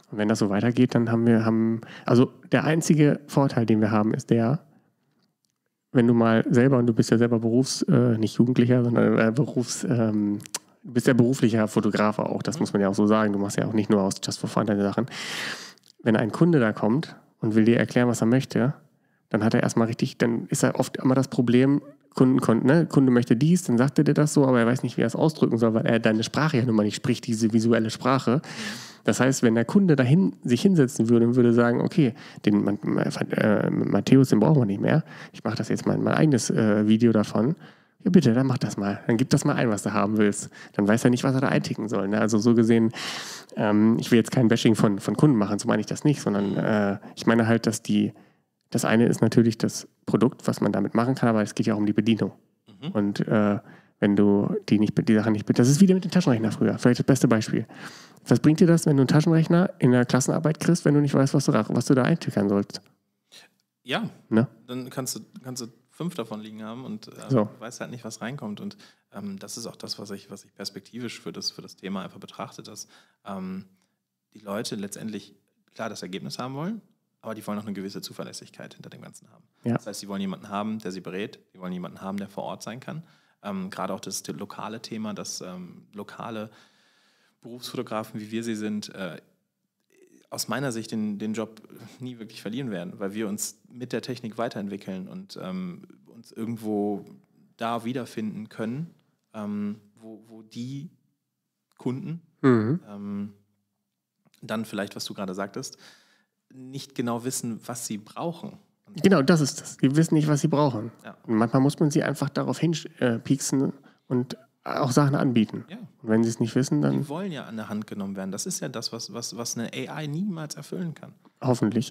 S1: Und wenn das so weitergeht, dann haben wir, haben, also der einzige Vorteil, den wir haben, ist der, wenn du mal selber, und du bist ja selber Berufs, äh, nicht Jugendlicher, sondern äh, Berufs, ähm, du bist ja beruflicher Fotograf auch, das muss man ja auch so sagen, du machst ja auch nicht nur aus Just for Fun deine Sachen. Wenn ein Kunde da kommt und will dir erklären, was er möchte, dann hat er erstmal richtig, dann ist er oft immer das Problem, Kunden, Kunden, ne? Kunde möchte dies, dann sagt er dir das so, aber er weiß nicht, wie er es ausdrücken soll, weil er deine Sprache ja nun mal nicht spricht, diese visuelle Sprache. Das heißt, wenn der Kunde dahin sich hinsetzen würde und würde sagen, okay, den äh, Matthäus, den brauchen wir nicht mehr, ich mache das jetzt mal in mein eigenes äh, Video davon, ja bitte, dann mach das mal, dann gib das mal ein, was du haben willst. Dann weiß er nicht, was er da einticken soll. Ne? Also so gesehen, ähm, ich will jetzt kein Bashing von, von Kunden machen, so meine ich das nicht, sondern äh, ich meine halt, dass die, das eine ist natürlich das Produkt, was man damit machen kann, aber es geht ja auch um die Bedienung. Mhm. Und äh, wenn du die, nicht, die Sache nicht, das ist wieder mit dem Taschenrechner früher, vielleicht das beste Beispiel. Was bringt dir das, wenn du einen Taschenrechner in der Klassenarbeit kriegst, wenn du nicht weißt, was du da, was du da eintickern sollst?
S2: Ja,
S1: ne?
S2: Dann kannst du, kannst du fünf davon liegen haben und äh,
S1: so.
S2: weißt halt nicht, was reinkommt. Und ähm, das ist auch das, was ich, was ich perspektivisch für das, für das Thema einfach betrachte, dass ähm, die Leute letztendlich klar das Ergebnis haben wollen, aber die wollen auch eine gewisse Zuverlässigkeit hinter dem Ganzen haben. Ja. Das heißt, sie wollen jemanden haben, der sie berät, die wollen jemanden haben, der vor Ort sein kann. Ähm, gerade auch das, das lokale Thema, dass ähm, lokale Berufsfotografen, wie wir sie sind, äh, aus meiner Sicht den, den Job nie wirklich verlieren werden, weil wir uns mit der Technik weiterentwickeln und ähm, uns irgendwo da wiederfinden können, ähm, wo, wo die Kunden mhm. ähm, dann vielleicht, was du gerade sagtest, nicht genau wissen, was sie brauchen.
S1: Genau, das ist das. Die wissen nicht, was sie brauchen. Ja. Und manchmal muss man sie einfach darauf hinpieksen und auch Sachen anbieten. Ja. Und wenn sie es nicht wissen, dann...
S2: Die wollen ja an der Hand genommen werden. Das ist ja das, was, was, was eine A I niemals erfüllen kann.
S1: Hoffentlich.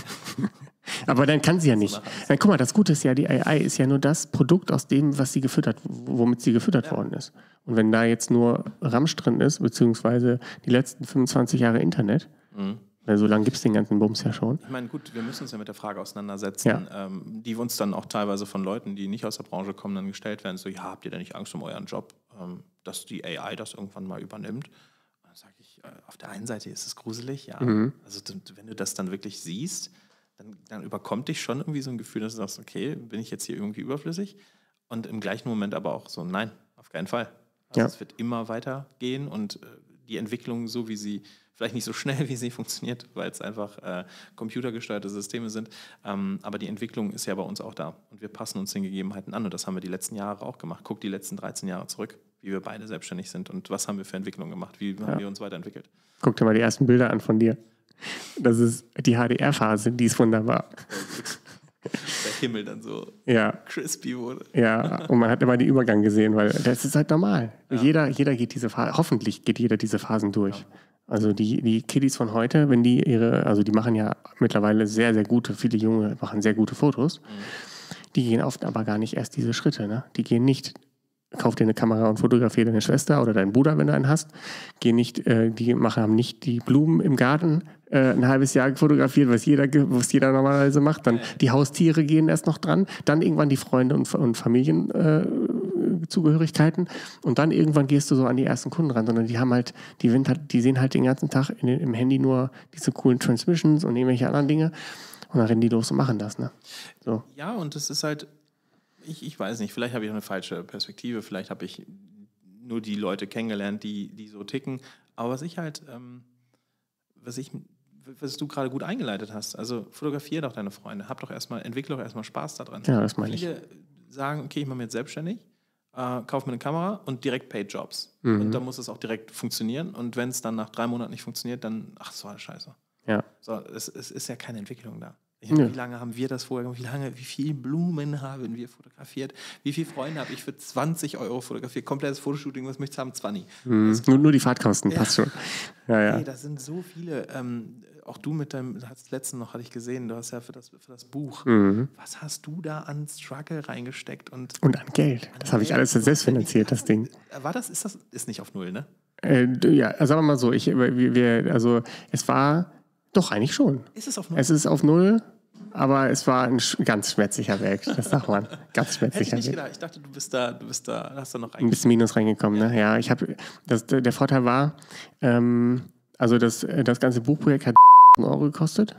S1: Aber dann kann sie ja nicht. Dann, guck mal, das Gute ist ja, die A I ist ja nur das Produkt aus dem, was sie gefüttert, womit sie gefüttert ja. worden ist. Und wenn da jetzt nur Ramsch drin ist, beziehungsweise die letzten fünfundzwanzig Jahre Internet, mhm. weil so lange gibt es den ganzen Bums ja schon.
S2: Ich meine, gut, wir müssen uns ja mit der Frage auseinandersetzen, ja. ähm, die uns dann auch teilweise von Leuten, die nicht aus der Branche kommen, dann gestellt werden, so, ja, habt ihr denn nicht Angst um euren Job, ähm, dass die A I das irgendwann mal übernimmt? Dann sage ich, äh, auf der einen Seite ist es gruselig, ja. Mhm. Also wenn du das dann wirklich siehst, dann, dann überkommt dich schon irgendwie so ein Gefühl, dass du sagst, okay, bin ich jetzt hier irgendwie überflüssig? Und im gleichen Moment aber auch so, nein, auf keinen Fall. Also ja. es wird immer weitergehen und äh, die Entwicklung, so wie sie, vielleicht nicht so schnell, wie sie funktioniert, weil es einfach äh, computergesteuerte Systeme sind, ähm, aber die Entwicklung ist ja bei uns auch da und wir passen uns den Gegebenheiten an und das haben wir die letzten Jahre auch gemacht. Guck die letzten dreizehn Jahre zurück, wie wir beide selbstständig sind und was haben wir für Entwicklungen gemacht, wie ja. haben wir uns weiterentwickelt.
S1: Guck dir mal die ersten Bilder an von dir. Das ist die H D R-Phase, die ist wunderbar.
S2: Der Himmel dann so
S1: ja.
S2: crispy wurde.
S1: Ja, und man hat immer den Übergang gesehen, weil das ist halt normal. Ja. Jeder, jeder geht diese Phase, hoffentlich geht jeder diese Phasen durch. Ja. Also die, die Kiddies von heute, wenn die ihre, also die machen ja mittlerweile sehr, sehr gute, viele Junge machen sehr gute Fotos, mhm. die gehen oft aber gar nicht erst diese Schritte. Ne? Die gehen nicht, kauf dir eine Kamera und fotografiere deine Schwester oder deinen Bruder, wenn du einen hast. Gehen nicht, äh, die machen, haben nicht die Blumen im Garten äh, ein halbes Jahr fotografiert, was jeder, was jeder normalerweise macht. Dann die Haustiere gehen erst noch dran, dann irgendwann die Freunde und, und Familienzugehörigkeiten äh, und dann irgendwann gehst du so an die ersten Kunden ran, sondern die haben halt, die, halt, die sehen halt den ganzen Tag in, im Handy nur diese coolen Transmissions und irgendwelche anderen Dinge und dann rennen die los und machen das. Ne? So.
S2: Ja, und das ist halt Ich, ich weiß nicht, vielleicht habe ich auch eine falsche Perspektive, vielleicht habe ich nur die Leute kennengelernt, die, die so ticken. Aber was ich halt, ähm, was ich, was du gerade gut eingeleitet hast, also fotografiere doch deine Freunde, hab doch erstmal, entwickle doch erstmal Spaß daran.
S1: Ja, das meine ich.
S2: Viele sagen, okay, ich mache mich jetzt selbstständig, äh, kaufe mir eine Kamera und direkt Paid Jobs. Mhm. Und dann muss es auch direkt funktionieren. Und wenn es dann nach drei Monaten nicht funktioniert, dann, ach, so eine Scheiße.
S1: Ja.
S2: So, es, es ist ja keine Entwicklung da. Ja. Wie lange haben wir das vorher, wie lange, wie viele Blumen haben wir fotografiert? Wie viele Freunde habe ich für zwanzig Euro fotografiert? Komplettes Fotoshooting, was möchtest du haben? zwanzig.
S1: Mhm. Nur, nur die Fahrtkosten, ja. passt schon. Ja, ja.
S2: Hey, da sind so viele, ähm, auch du mit deinem, das letzten noch hatte ich gesehen, du hast ja für das, für das Buch, mhm. was hast du da an Struggle reingesteckt? Und,
S1: und an Geld, an das habe ich alles selbst finanziert, das Ding.
S2: War das, ist das, ist nicht auf Null, ne?
S1: Äh, ja, sagen wir mal so, ich, wir, also es war, doch eigentlich schon.
S2: Ist es auf Null?
S1: Es ist auf Null. Aber es war ein ganz schmerzlicher Weg, das sagt man. Ganz schmerzlicher
S2: Hätte ich nicht
S1: Weg.
S2: gedacht. Ich dachte, du bist da, du bist da, hast da noch
S1: ein bisschen Minus reingekommen. Ja, ne? Ja, ich habe, der Vorteil war, ähm, Also das, das ganze Buchprojekt hat Euro gekostet.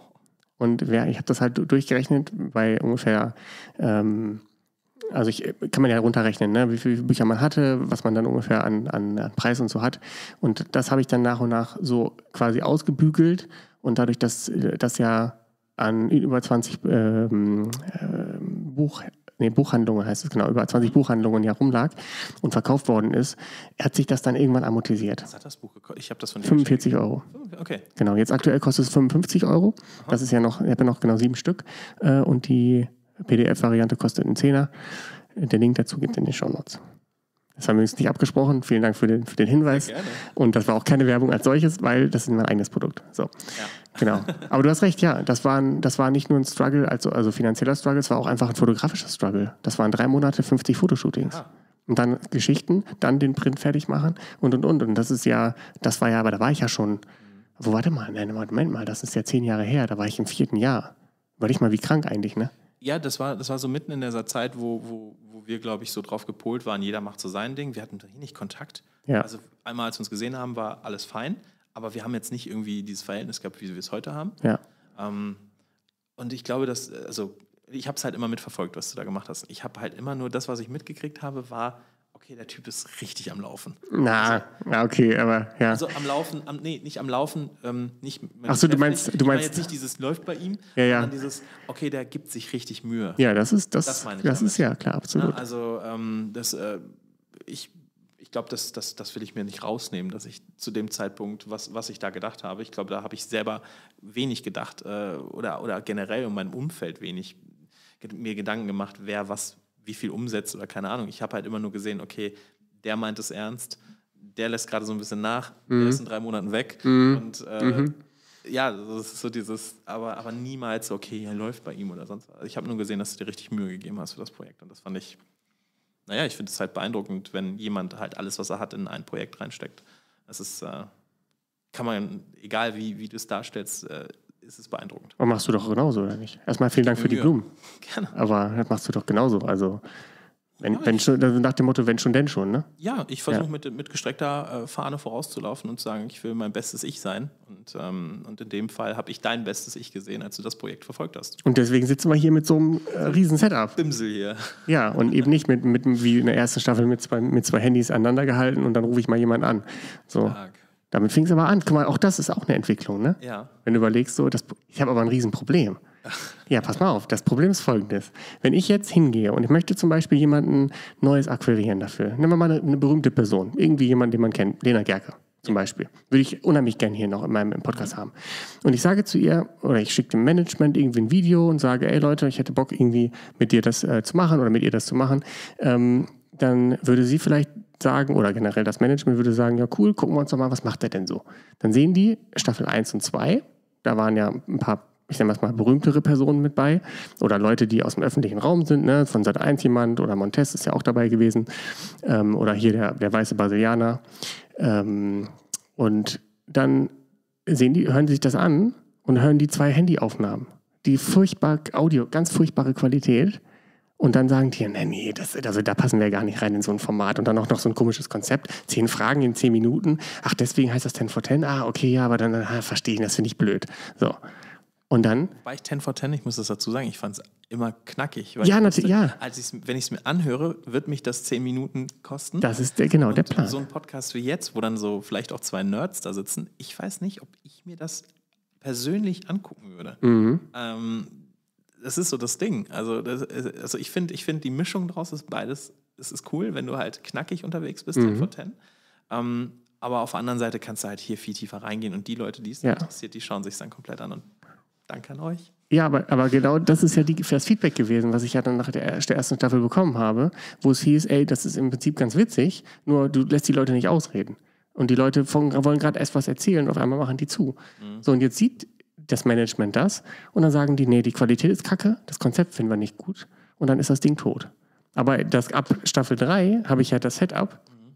S1: Und wer, ich habe das halt durchgerechnet bei ungefähr, ähm, also ich kann man ja runterrechnen, ne, wie viele Bücher man hatte, was man dann ungefähr an, an, an Preis und so hat. Und das habe ich dann nach und nach so quasi ausgebügelt. Und dadurch, dass das ja an über zwanzig ähm, äh, Buch, nee, Buchhandlungen heißt es genau, über zwanzig Buchhandlungen ja rumlag und verkauft worden ist, hat sich das dann irgendwann amortisiert.
S2: Was hat das Buch gekostet? Ich habe das von dir
S1: fünfundvierzig Euro.
S2: Okay.
S1: Genau, jetzt aktuell kostet es fünfundfünfzig Euro. Aha. Das ist ja noch, ich habe ja noch genau sieben Stück. Äh, und die P D F-Variante kostet einen Zehner. Der Link dazu gibt es in den Shownotes. Das haben wir uns nicht abgesprochen. Vielen Dank für den, für den Hinweis. Gerne. Und das war auch keine Werbung als solches, weil das ist mein eigenes Produkt. So. Ja. Genau. Aber du hast recht, ja. Das war, ein, das war nicht nur ein Struggle, also, also finanzieller Struggle, es war auch einfach ein fotografischer Struggle. Das waren drei Monate, fünfzig Fotoshootings. Aha. Und dann Geschichten, dann den Print fertig machen und, und, und. Und das ist ja, das war ja, aber da war ich ja schon, wo, warte mal, nein, Moment mal, das ist ja zehn Jahre her, da war ich im vierten Jahr. Überleg mal, wie krank eigentlich, ne?
S2: Ja, das war, das war so mitten in dieser Zeit, wo, wo, wo wir, glaube ich, so drauf gepolt waren, jeder macht so sein Ding. Wir hatten wenig Kontakt.
S1: Ja.
S2: Also einmal, als wir uns gesehen haben, war alles fein. Aber wir haben jetzt nicht irgendwie dieses Verhältnis gehabt, wie wir es heute haben.
S1: Ja.
S2: Ähm, und ich glaube, dass, also ich habe es halt immer mitverfolgt, was du da gemacht hast. Ich habe halt immer nur, das, was ich mitgekriegt habe, war, okay, der Typ ist richtig am Laufen.
S1: Na, also, okay, aber ja.
S2: Also am Laufen, am, nee, nicht am Laufen, ähm, nicht.
S1: Ach so, du meinst, du meinst
S2: jetzt nicht dieses läuft bei ihm,
S1: ja, ja.
S2: sondern dieses, okay, der gibt sich richtig Mühe.
S1: Ja, das ist das.
S2: Das meine ich.
S1: Das damit. Ist ja klar, absolut.
S2: Ja, also ähm, das, äh, ich, ich glaube, das, das, das will ich mir nicht rausnehmen, dass ich zu dem Zeitpunkt, was, was ich da gedacht habe, ich glaube, da habe ich selber wenig gedacht äh, oder, oder generell in meinem Umfeld wenig mir Gedanken gemacht, wer was wie viel umsetzt oder keine Ahnung. Ich habe halt immer nur gesehen, okay, der meint es ernst, der lässt gerade so ein bisschen nach, mhm. der ist in drei Monaten weg. Mhm. Und äh, mhm. ja, das ist so dieses, aber, aber niemals so, okay, er läuft bei ihm oder sonst was. Ich habe nur gesehen, dass du dir richtig Mühe gegeben hast für das Projekt. Und das fand ich, naja, ich finde es halt beeindruckend, wenn jemand halt alles, was er hat, in ein Projekt reinsteckt. Das ist, äh, kann man, egal wie, wie du es darstellst, äh, ist es beeindruckend.
S1: Und machst du doch genauso, oder nicht? Erstmal vielen Dank für die Blumen.
S2: Gerne.
S1: Aber das machst du doch genauso. Also, wenn,
S2: ja,
S1: wenn schon, nach dem Motto, wenn schon, denn schon, ne?
S2: Ja, ich versuche ja. mit, mit gestreckter äh, Fahne vorauszulaufen und zu sagen, ich will mein bestes Ich sein. Und, ähm, und in dem Fall habe ich dein bestes Ich gesehen, als du das Projekt verfolgt hast.
S1: Und deswegen sitzen wir hier mit so einem äh, riesen Setup.
S2: Bimsel hier.
S1: Ja, und eben nicht mit, mit wie in der ersten Staffel mit zwei, mit zwei Handys aneinander gehalten und dann rufe ich mal jemanden an. So. Tag. Damit fing es aber an. Guck mal, auch das ist auch eine Entwicklung, ne?
S2: Ja.
S1: Wenn du überlegst, so, das, ich habe aber ein Riesenproblem. Ja, pass mal auf, das Problem ist folgendes. Wenn ich jetzt hingehe und ich möchte zum Beispiel jemanden Neues akquirieren dafür, nehmen wir mal eine, eine berühmte Person, irgendwie jemanden, den man kennt, Lena Gerke zum Beispiel, würde ich unheimlich gerne hier noch in meinem Podcast haben. Und ich sage zu ihr, oder ich schicke dem Management irgendwie ein Video und sage, ey Leute, ich hätte Bock irgendwie mit dir das äh, zu machen oder mit ihr das zu machen, ähm, dann würde sie vielleicht sagen, oder generell das Management würde sagen, ja cool, gucken wir uns doch mal, was macht der denn so? Dann sehen die Staffel eins und zwei, da waren ja ein paar, ich nenne das mal, berühmtere Personen mit bei oder Leute, die aus dem öffentlichen Raum sind, ne? Von Sat eins jemand oder Montes ist ja auch dabei gewesen ähm, oder hier der, der weiße Brasilianer ähm, und dann sehen die, hören die sich das an und hören die zwei Handyaufnahmen, die furchtbar Audio, ganz furchtbare Qualität. Und dann sagen die, nee, nee, das, also da passen wir gar nicht rein in so ein Format. Und dann auch noch so ein komisches Konzept. Zehn Fragen in zehn Minuten. Ach, deswegen heißt das ten for ten? Ah, okay, ja, aber dann ah, verstehe ich, das finde ich blöd. So. Und dann?
S2: Bei ten for ten, ich muss das dazu sagen, ich fand es immer knackig.
S1: Ja, natürlich, ja.
S2: Als ich's, wenn ich es mir anhöre, wird mich das zehn Minuten kosten.
S1: Das ist der, genau
S2: und
S1: der Plan.
S2: So ein Podcast wie jetzt, wo dann so vielleicht auch zwei Nerds da sitzen, ich weiß nicht, ob ich mir das persönlich angucken würde.
S1: Mhm.
S2: Ähm, Das ist so das Ding. Also, das, also ich finde, ich find, die Mischung draus ist beides. Es ist cool, wenn du halt knackig unterwegs bist, mhm. ten for ten. Ähm, aber auf der anderen Seite kannst du halt hier viel tiefer reingehen und die Leute, die es ja. interessiert, die schauen sich es dann komplett an. Und danke an euch.
S1: Ja, aber, aber genau das ist ja die, das Feedback gewesen, was ich ja dann nach der, der ersten Staffel bekommen habe, wo es hieß, ey, das ist im Prinzip ganz witzig, nur du lässt die Leute nicht ausreden. Und die Leute von, wollen gerade erst was erzählen und auf einmal machen die zu. Mhm. So, und jetzt sieht das Management das und dann sagen die, nee, die Qualität ist kacke, das Konzept finden wir nicht gut und dann ist das Ding tot. Aber das ab Staffel drei habe ich ja das Setup,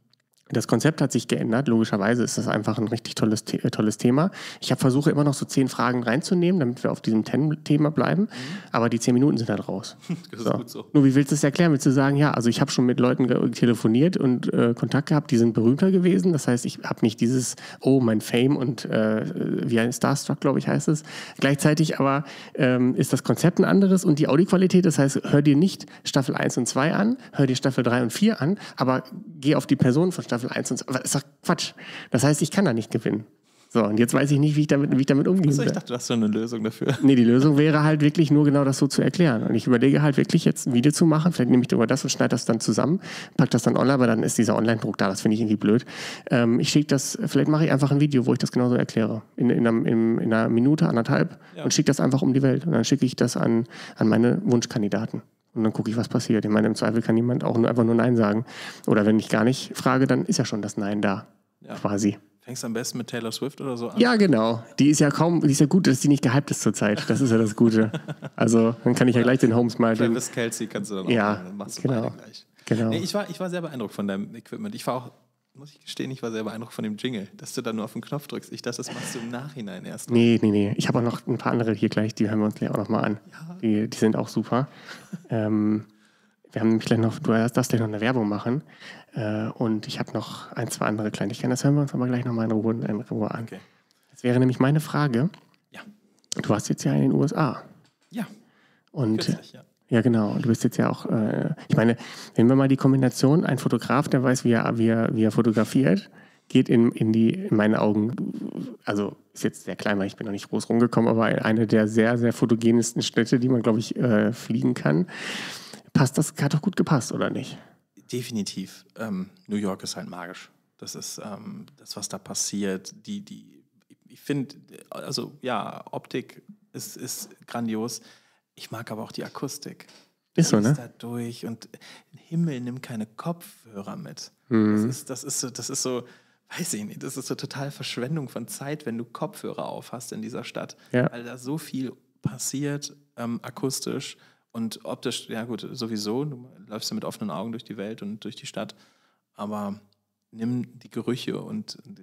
S1: Das Konzept hat sich geändert. Logischerweise ist das einfach ein richtig tolles, äh, tolles Thema. Ich habe versuche immer noch so zehn Fragen reinzunehmen, damit wir auf diesem Ten-Thema bleiben. Mhm. Aber die zehn Minuten sind halt raus.
S2: Das ist
S1: so.
S2: gut so.
S1: Nur wie willst du es erklären? Willst du sagen, ja, also ich habe schon mit Leuten ge- telefoniert und äh, Kontakt gehabt, die sind berühmter gewesen. Das heißt, ich habe nicht dieses, oh, mein Fame und äh, wie ein Starstruck, glaube ich, heißt es. Gleichzeitig aber ähm, ist das Konzept ein anderes und die Audioqualität. Das heißt, hör dir nicht Staffel eins und zwei an, hör dir Staffel drei und vier an, aber geh auf die Person von Staffel eins und zwei. Das ist doch Quatsch. Das heißt, ich kann da nicht gewinnen. So, und jetzt weiß ich nicht, wie ich damit, wie ich damit umgehe.
S2: Also ich dachte, du hast so eine Lösung dafür.
S1: Nee, die Lösung wäre halt wirklich nur genau das so zu erklären. Und ich überlege halt wirklich jetzt ein Video zu machen. Vielleicht nehme ich über das und schneide das dann zusammen, packe das dann online, aber dann ist dieser Online-Druck da. Das finde ich irgendwie blöd. Ähm, ich schicke das, vielleicht mache ich einfach ein Video, wo ich das genauso erkläre. In, in, einer, in, in einer Minute, anderthalb ja. und schicke das einfach um die Welt. Und dann schicke ich das an, an meine Wunschkandidaten. Und dann gucke ich, was passiert. Ich meine, im Zweifel kann jemand auch nur, einfach nur Nein sagen. Oder wenn ich gar nicht frage, dann ist ja schon das Nein da. Ja. Quasi.
S2: Fängst du am besten mit Taylor Swift oder so an?
S1: Ja, genau. Die ist ja kaum, die ist ja gut, dass die nicht gehypt ist zurzeit. Das ist ja das Gute. Also, dann kann ich ja gleich den Holmes mal...
S2: Travis Kelce kannst du dann auch
S1: ja,
S2: machen. Dann machst du
S1: genau.
S2: beide gleich.
S1: genau.
S2: Nee, ich, war, ich war sehr beeindruckt von deinem Equipment. Ich war auch, muss ich gestehen, ich war sehr beeindruckt von dem Jingle, dass du da nur auf den Knopf drückst. Ich dachte, das machst du im Nachhinein erst.
S1: Nee, nee, nee. Ich habe auch noch ein paar andere hier gleich, die hören wir uns gleich auch noch mal an. Ja. Die, die sind auch super. ähm, wir haben nämlich gleich noch, du darfst gleich noch eine Werbung machen. Äh, und ich habe noch ein, zwei andere Kleinigkeiten. Das hören wir uns aber gleich noch mal in Ruhe, in Ruhe an. Okay. Das wäre nämlich meine Frage.
S2: Ja.
S1: Du warst jetzt ja in den U S A.
S2: Ja.
S1: Und
S2: Kürzlich, ja.
S1: Ja, genau. Und du bist jetzt ja auch, äh, ich meine, wenn wir mal die Kombination, ein Fotograf, der weiß, wie er, wie er, wie er fotografiert, geht in, in die, in meine Augen, also ist jetzt sehr klein, weil ich bin noch nicht groß rumgekommen, aber eine der sehr, sehr fotogensten Städte, die man, glaube ich, äh, fliegen kann. Passt das, hat doch gut gepasst, oder nicht?
S2: Definitiv. Ähm, New York ist halt magisch. Das ist ähm, das, was da passiert. Die, die, ich finde, also ja, Optik ist, ist grandios. Ich mag aber auch die Akustik.
S1: Ist so, ne?
S2: Da durch und Himmel, nimm keine Kopfhörer mit.
S1: Mhm.
S2: Das ist, das ist so, das ist so, weiß ich nicht, das ist so total Verschwendung von Zeit, wenn du Kopfhörer auf hast in dieser Stadt.
S1: Ja.
S2: Weil da so viel passiert, ähm, akustisch und optisch, ja gut, sowieso. Du läufst ja mit offenen Augen durch die Welt und durch die Stadt. Aber nimm die Gerüche und, und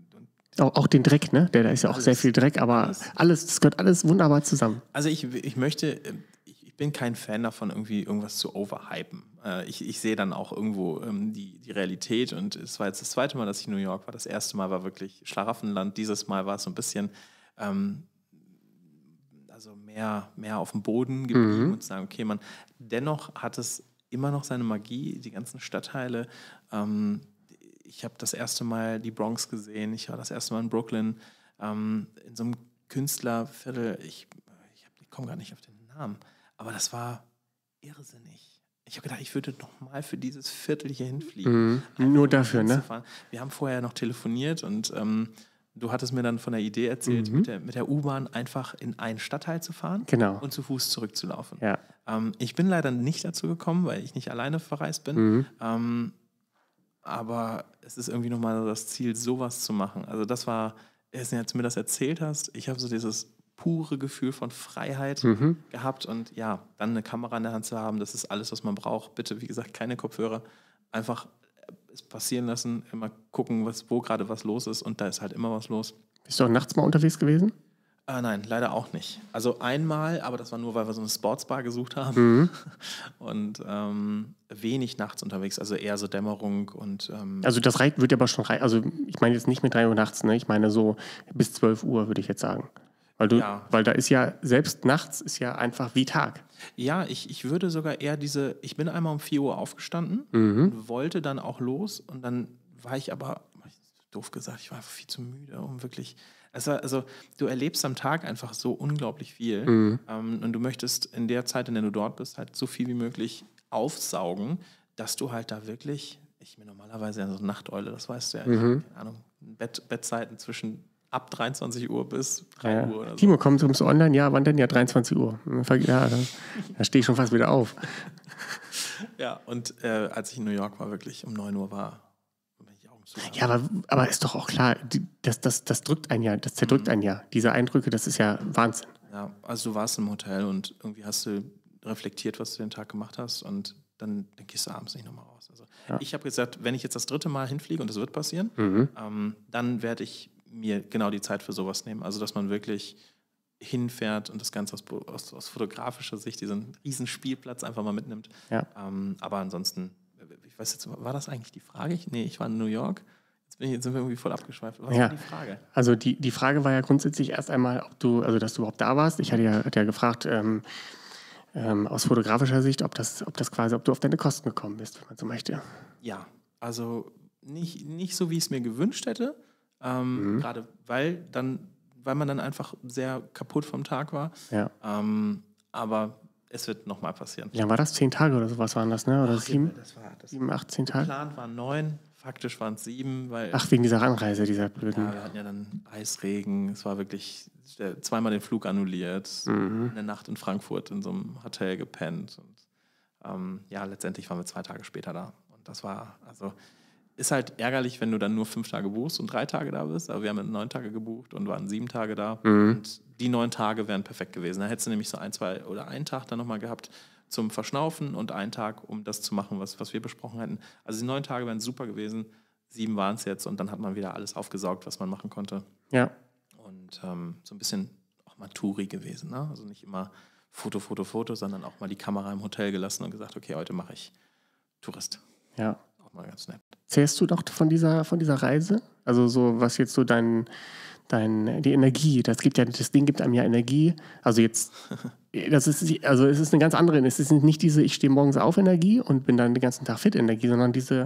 S1: Auch, auch den Dreck, ne? Der, da ist ja auch alles, sehr viel Dreck, aber alles, alles, das gehört alles wunderbar zusammen.
S2: Also ich, ich möchte, ich bin kein Fan davon, irgendwie irgendwas zu overhypen. Ich, ich sehe dann auch irgendwo ähm, die, die Realität und es war jetzt das zweite Mal, dass ich in New York war. Das erste Mal war wirklich Schlaraffenland. Dieses Mal war es so ein bisschen ähm, also mehr, mehr auf dem Boden geblieben mhm. und zu sagen, okay, man, dennoch hat es immer noch seine Magie, die ganzen Stadtteile. Ähm, Ich habe das erste Mal die Bronx gesehen, ich war das erste Mal in Brooklyn, ähm, in so einem Künstlerviertel, ich, ich, ich komme gar nicht auf den Namen, aber das war irrsinnig. Ich habe gedacht, ich würde nochmal für dieses Viertel hier hinfliegen.
S1: Mhm. Nur dafür, ne?
S2: Wir haben vorher noch telefoniert und ähm, du hattest mir dann von der Idee erzählt, mhm. mit der, mit der U-Bahn einfach in einen Stadtteil zu fahren
S1: genau.
S2: und zu Fuß zurückzulaufen.
S1: Ja.
S2: Ähm, ich bin leider nicht dazu gekommen, weil ich nicht alleine verreist bin. Mhm. Ähm, Aber es ist irgendwie nochmal das Ziel, sowas zu machen. Also das war, als du mir das erzählt hast, ich habe so dieses pure Gefühl von Freiheit mhm. gehabt. Und ja, dann eine Kamera in der Hand zu haben, das ist alles, was man braucht. Bitte, wie gesagt, keine Kopfhörer. Einfach es passieren lassen, immer gucken, was, wo gerade was los ist. Und da ist halt immer was los.
S1: Bist du auch nachts mal unterwegs gewesen?
S2: Ah, nein, leider auch nicht. Also einmal, aber das war nur, weil wir so eine Sportsbar gesucht haben. Mhm. Und ähm, wenig nachts unterwegs, also eher so Dämmerung und... Ähm
S1: also das reicht, wird aber schon reichen. Also ich meine jetzt nicht mit drei Uhr nachts, ne? Ich meine so bis zwölf Uhr, würde ich jetzt sagen. Weil, du, ja. weil da ist ja, selbst nachts ist ja einfach wie Tag.
S2: Ja, ich, ich würde sogar eher diese... Ich bin einmal um vier Uhr aufgestanden
S1: mhm.
S2: und wollte dann auch los. Und dann war ich aber, doof gesagt, ich war einfach viel zu müde, um wirklich... Also, also du erlebst am Tag einfach so unglaublich viel mhm. ähm, und du möchtest in der Zeit, in der du dort bist, halt so viel wie möglich aufsaugen, dass du halt da wirklich, ich bin normalerweise ja so eine Nachteule, das weißt du ja, mhm. keine Ahnung, Bett, Bettzeiten zwischen ab dreiundzwanzig Uhr bis drei
S1: ja.
S2: Uhr oder so.
S1: Timo, kommst du online? Ja, wann denn? Ja, dreiundzwanzig Uhr. Ja, da, da stehe ich schon fast wieder auf.
S2: Ja, und äh, als ich in New York war, wirklich um neun Uhr war,
S1: ja, aber, aber ist doch auch klar, das, das, das drückt einen ja, das zerdrückt einen ja. Diese Eindrücke, das ist ja Wahnsinn.
S2: Ja, also du warst im Hotel und irgendwie hast du reflektiert, was du den Tag gemacht hast und dann, dann gehst du abends nicht nochmal raus. Also
S1: Ja.
S2: ich habe gesagt, wenn ich jetzt das dritte Mal hinfliege, und das wird passieren,
S1: Mhm.
S2: ähm, dann werde ich mir genau die Zeit für sowas nehmen. Also dass man wirklich hinfährt und das Ganze aus, aus, aus fotografischer Sicht, diesen riesen Spielplatz einfach mal mitnimmt.
S1: Ja.
S2: Ähm, aber ansonsten, ich weiß jetzt, war das eigentlich die Frage? Ich, nee, ich war in New York. Jetzt, bin ich, jetzt sind wir irgendwie voll abgeschweift. Was
S1: Ja.
S2: war die Frage?
S1: Also die, die Frage war ja grundsätzlich erst einmal, ob du, also dass du überhaupt da warst. Ich hatte ja, hatte ja gefragt, ähm, ähm, aus fotografischer Sicht, ob das, ob das quasi, ob du auf deine Kosten gekommen bist, wenn man so möchte.
S2: Ja, also nicht, nicht so, wie ich es mir gewünscht hätte. Ähm,
S1: Mhm.
S2: Gerade weil dann, weil man dann einfach sehr kaputt vom Tag war.
S1: Ja.
S2: Ähm, aber es wird nochmal passieren.
S1: Wie lange war das? Zehn Tage oder sowas waren das, ne? Oder
S2: Ach,
S1: sieben?
S2: das war, das
S1: Sieben, acht, zehn Tage?
S2: Geplant waren neun, faktisch waren es sieben, weil
S1: Ach, wegen dieser Anreise, dieser blöden.
S2: ja, wir hatten ja dann Eisregen. Es war wirklich der, zweimal den Flug annulliert,
S1: Mhm.
S2: eine Nacht in Frankfurt in so einem Hotel gepennt. Und ähm, ja, letztendlich waren wir zwei Tage später da. Und das war, also ist halt ärgerlich, wenn du dann nur fünf Tage buchst und drei Tage da bist. Aber wir haben neun Tage gebucht und waren sieben Tage da.
S1: Mhm.
S2: Und die neun Tage wären perfekt gewesen. Da hättest du nämlich so ein, zwei oder einen Tag dann nochmal gehabt zum Verschnaufen und einen Tag, um das zu machen, was, was wir besprochen hätten. Also die neun Tage wären super gewesen. Sieben waren es jetzt und dann hat man wieder alles aufgesaugt, was man machen konnte.
S1: Ja.
S2: Und ähm, so ein bisschen auch mal Touri gewesen. Ne? Also nicht immer Foto, Foto, Foto, sondern auch mal die Kamera im Hotel gelassen und gesagt, okay, heute mache ich Tourist.
S1: Ja.
S2: Auch mal ganz nett.
S1: Zählst du doch von dieser, von dieser Reise? Also so, was jetzt so dein, dein, die Energie, das gibt ja, das Ding gibt einem ja Energie. Also jetzt, das ist, also es ist eine ganz andere, es ist nicht diese, ich stehe morgens auf Energie und bin dann den ganzen Tag fit Energie, sondern diese,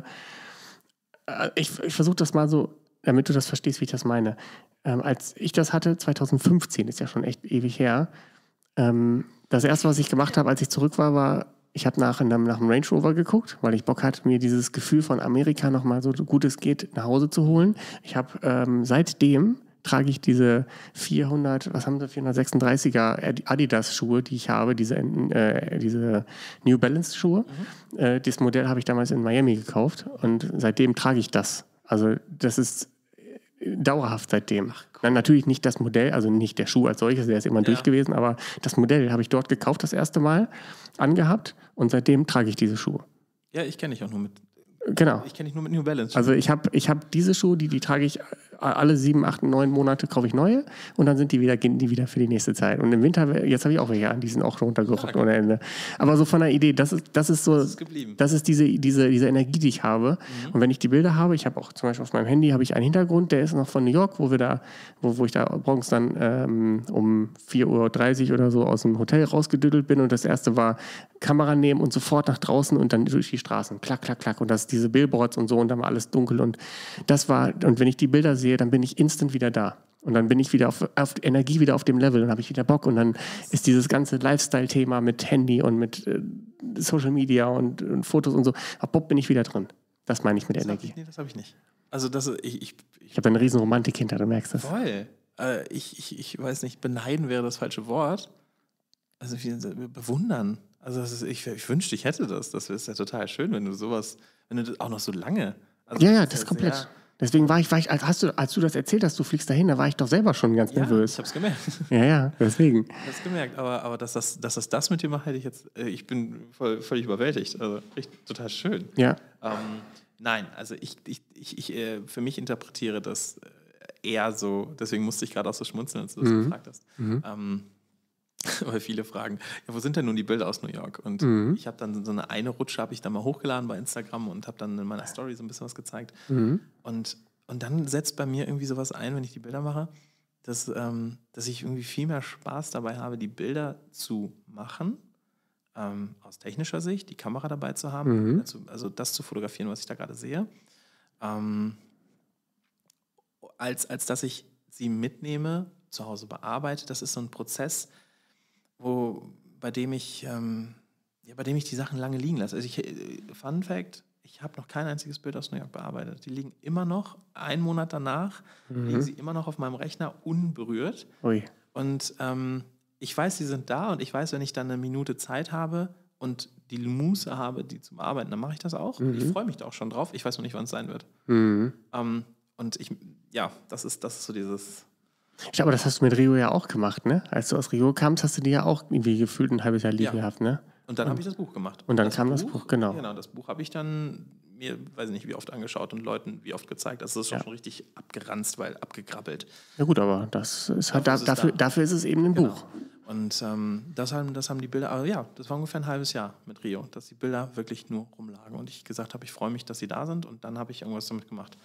S1: äh, ich, ich versuche das mal so, damit du das verstehst, wie ich das meine. Ähm, als ich das hatte, zwanzig fünfzehn, ist ja schon echt ewig her, ähm, das erste, was ich gemacht habe, als ich zurück war, war, ich habe nach, nach einem Range Rover geguckt, weil ich Bock hatte, mir dieses Gefühl von Amerika nochmal so gut es geht nach Hause zu holen. Ich habe ähm, seitdem trage ich diese vierhundert, was haben sie, vierhundertsechsunddreißiger Adidas-Schuhe, die ich habe, diese, äh, diese New Balance-Schuhe. Mhm. Äh, das Modell habe ich damals in Miami gekauft und seitdem trage ich das. Also das ist dauerhaft seitdem. Ach, cool. Dann natürlich nicht das Modell, also nicht der Schuh als solches, der ist immer ja. durch gewesen, aber das Modell habe ich dort gekauft das erste Mal, angehabt und seitdem trage ich diese Schuhe.
S2: Ja, ich kenne dich auch nur mit.
S1: Genau.
S2: Ich kenne dich nur mit New Balance.
S1: Also ich habe ich hab diese Schuhe, die, die trage ich alle sieben, acht, neun Monate, kaufe ich neue und dann sind die wieder, gehen die wieder für die nächste Zeit. Und im Winter, jetzt habe ich auch welche an, die sind auch runtergerockt ohne Ende. Aber so von der Idee, das ist, das ist so, das ist, das ist diese, diese, diese Energie, die ich habe. Mhm. Und wenn ich die Bilder habe, ich habe auch zum Beispiel auf meinem Handy habe ich einen Hintergrund, der ist noch von New York, wo wir da, wo, wo ich da morgens dann ähm, um vier Uhr dreißig oder so aus dem Hotel rausgedüdelt bin und das erste war Kamera nehmen und sofort nach draußen und dann durch die Straßen, klack, klack, klack und das diese Billboards und so und dann war alles dunkel und das war, und wenn ich die Bilder sehe, dann bin ich instant wieder da und dann bin ich wieder auf, auf Energie wieder auf dem Level, dann habe ich wieder Bock und dann ist dieses ganze Lifestyle-Thema mit Handy und mit äh, Social Media und, und Fotos und so, ab Bob bin ich wieder drin. Das meine ich mit
S2: das
S1: Energie.
S2: Ich, nee, das habe ich nicht. Also das, ich, ich,
S1: ich, ich habe eine riesen Romantik hinter, du merkst das.
S2: Voll. Äh, ich, ich, ich weiß nicht, beneiden wäre das falsche Wort. Also wir bewundern. Also das ist, ich, ich wünschte, ich hätte das. Das ist ja total schön, wenn du sowas, wenn du das auch noch so lange. Also
S1: ja, ja,
S2: das
S1: das ist
S2: ja
S1: komplett.
S2: Sehr,
S1: Deswegen war ich, war ich als, hast du, als du das erzählt hast, du fliegst dahin, da war ich doch selber schon ganz
S2: ja,
S1: nervös.
S2: Ich hab's gemerkt.
S1: Ja, ja, deswegen.
S2: Ich hab's gemerkt, aber, aber dass, das, dass das das mit dir macht, hätte ich jetzt, ich bin voll, völlig überwältigt. Also richtig, total schön.
S1: Ja.
S2: Ähm, nein, also ich, ich, ich, ich äh, für mich interpretiere das eher so, deswegen musste ich gerade auch so schmunzeln, als du das mhm. gefragt hast. Mhm. Ähm, weil viele fragen, ja, wo sind denn nun die Bilder aus New York? Und mhm. ich habe dann so eine eine Rutsche habe ich dann mal hochgeladen bei Instagram und habe dann in meiner Story so ein bisschen was gezeigt. Mhm. Und, und dann setzt bei mir irgendwie sowas ein, wenn ich die Bilder mache, dass, ähm, dass ich irgendwie viel mehr Spaß dabei habe, die Bilder zu machen, ähm, aus technischer Sicht, die Kamera dabei zu haben, mhm. also, also das zu fotografieren, was ich da gerade sehe, ähm, als, als dass ich sie mitnehme, zu Hause bearbeite. Das ist so ein Prozess, wo, bei dem ich ähm, ja, bei dem ich die Sachen lange liegen lasse. Also ich, Fun Fact, ich habe noch kein einziges Bild aus New York bearbeitet. Die liegen immer noch, einen Monat danach, mhm. liegen sie immer noch auf meinem Rechner unberührt.
S1: Ui.
S2: Und ähm, ich weiß, sie sind da und ich weiß, wenn ich dann eine Minute Zeit habe und die Muße habe, die zu bearbeiten, dann mache ich das auch. Mhm. Ich freue mich da auch schon drauf. Ich weiß noch nicht, wann es sein wird. Mhm. Ähm, und ich, ja, das ist, das ist so dieses...
S1: Ich glaube, das hast du mit Rio ja auch gemacht, ne? Als du aus Rio kamst, hast du die ja auch irgendwie gefühlt ein halbes Jahr liegen
S2: ja.
S1: gehabt, ne?
S2: Und dann habe ich das Buch gemacht.
S1: Und dann das kam Buch, das Buch, genau.
S2: Genau, das Buch habe ich dann mir, weiß ich nicht, wie oft angeschaut und Leuten wie oft gezeigt. Das ist schon, ja. schon richtig abgeranzt, weil abgegrabbelt.
S1: Ja gut, aber das ist halt dafür, da, dafür, da. dafür ist es eben ein genau. Buch.
S2: Und ähm, das, haben, das haben die Bilder, also ja, das war ungefähr ein halbes Jahr mit Rio, dass die Bilder wirklich nur rumlagen. Und ich gesagt habe, ich freue mich, dass sie da sind. Und dann habe ich irgendwas damit gemacht.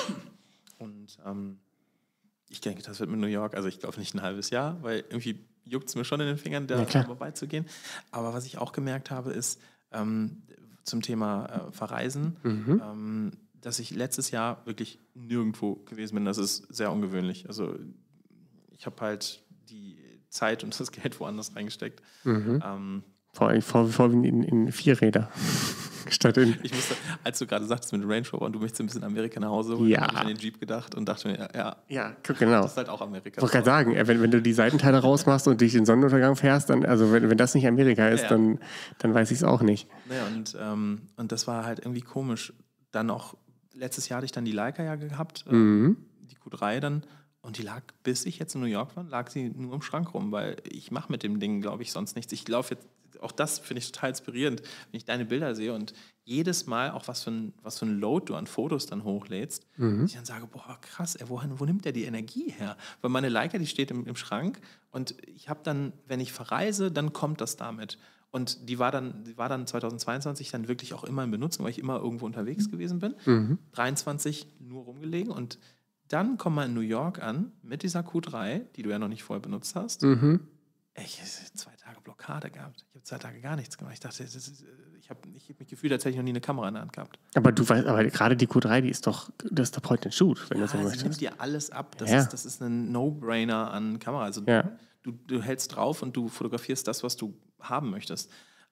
S2: Und ähm, ich denke, das wird mit New York, also ich glaube nicht ein halbes Jahr, weil irgendwie juckt es mir schon in den Fingern, da ja, vorbeizugehen. Aber was ich auch gemerkt habe, ist ähm, zum Thema äh, Verreisen, mhm. ähm, dass ich letztes Jahr wirklich nirgendwo gewesen bin. Das ist sehr ungewöhnlich. Also ich habe halt die Zeit und das Geld woanders reingesteckt. Mhm. Ähm,
S1: vor, vor, vor in, in Vierräder. Statt in
S2: ich musste, als du gerade sagtest mit dem Range Rover und du möchtest ein bisschen Amerika nach Hause holen,
S1: ja.
S2: habe ich an den Jeep gedacht und dachte mir, ja,
S1: ja genau.
S2: das ist halt auch Amerika.
S1: Ich wollte gerade sagen, wenn, wenn du die Seitenteile rausmachst und dich den Sonnenuntergang fährst, dann, also wenn, wenn das nicht Amerika ist, ja, ja. dann, dann weiß ich es auch nicht.
S2: Naja, und, ähm, und das war halt irgendwie komisch. Dann auch, letztes Jahr hatte ich dann die Leica ja gehabt,
S1: mhm.
S2: die Q drei dann, und die lag, bis ich jetzt in New York war, lag sie nur im Schrank rum, weil ich mache mit dem Ding, glaube ich, sonst nichts. Ich laufe jetzt, auch das finde ich total inspirierend, wenn ich deine Bilder sehe und jedes Mal auch was für ein, was für ein Load du an Fotos dann hochlädst, mhm. ich dann sage, boah, krass, ey, wo, wo nimmt der die Energie her? Weil meine Leica, die steht im, im Schrank und ich habe dann, wenn ich verreise, dann kommt das damit. Und die war dann, die war dann zweitausendzweiundzwanzig dann wirklich auch immer in Benutzung, weil ich immer irgendwo unterwegs gewesen bin.
S1: Mhm.
S2: dreiundzwanzig nur rumgelegen und dann komm mal in New York an mit dieser Q drei, die du ja noch nicht vorher benutzt hast.
S1: Mhm.
S2: Ich habe zwei Tage Blockade gehabt. Ich habe zwei Tage gar nichts gemacht. Ich dachte, das ist, ich habe ich hab mich gefühlt, als hätte ich noch nie eine Kamera in der Hand gehabt.
S1: Aber du weißt, aber gerade die Q drei, die ist doch, das ist doch Point and Shoot, wenn
S2: ja,
S1: du so möchtest.
S2: Sie nimmt dir alles ab. Das,
S1: ja.
S2: ist, das ist ein No-Brainer an Kamera. Also
S1: ja.
S2: du, du hältst drauf und du fotografierst das, was du haben möchtest.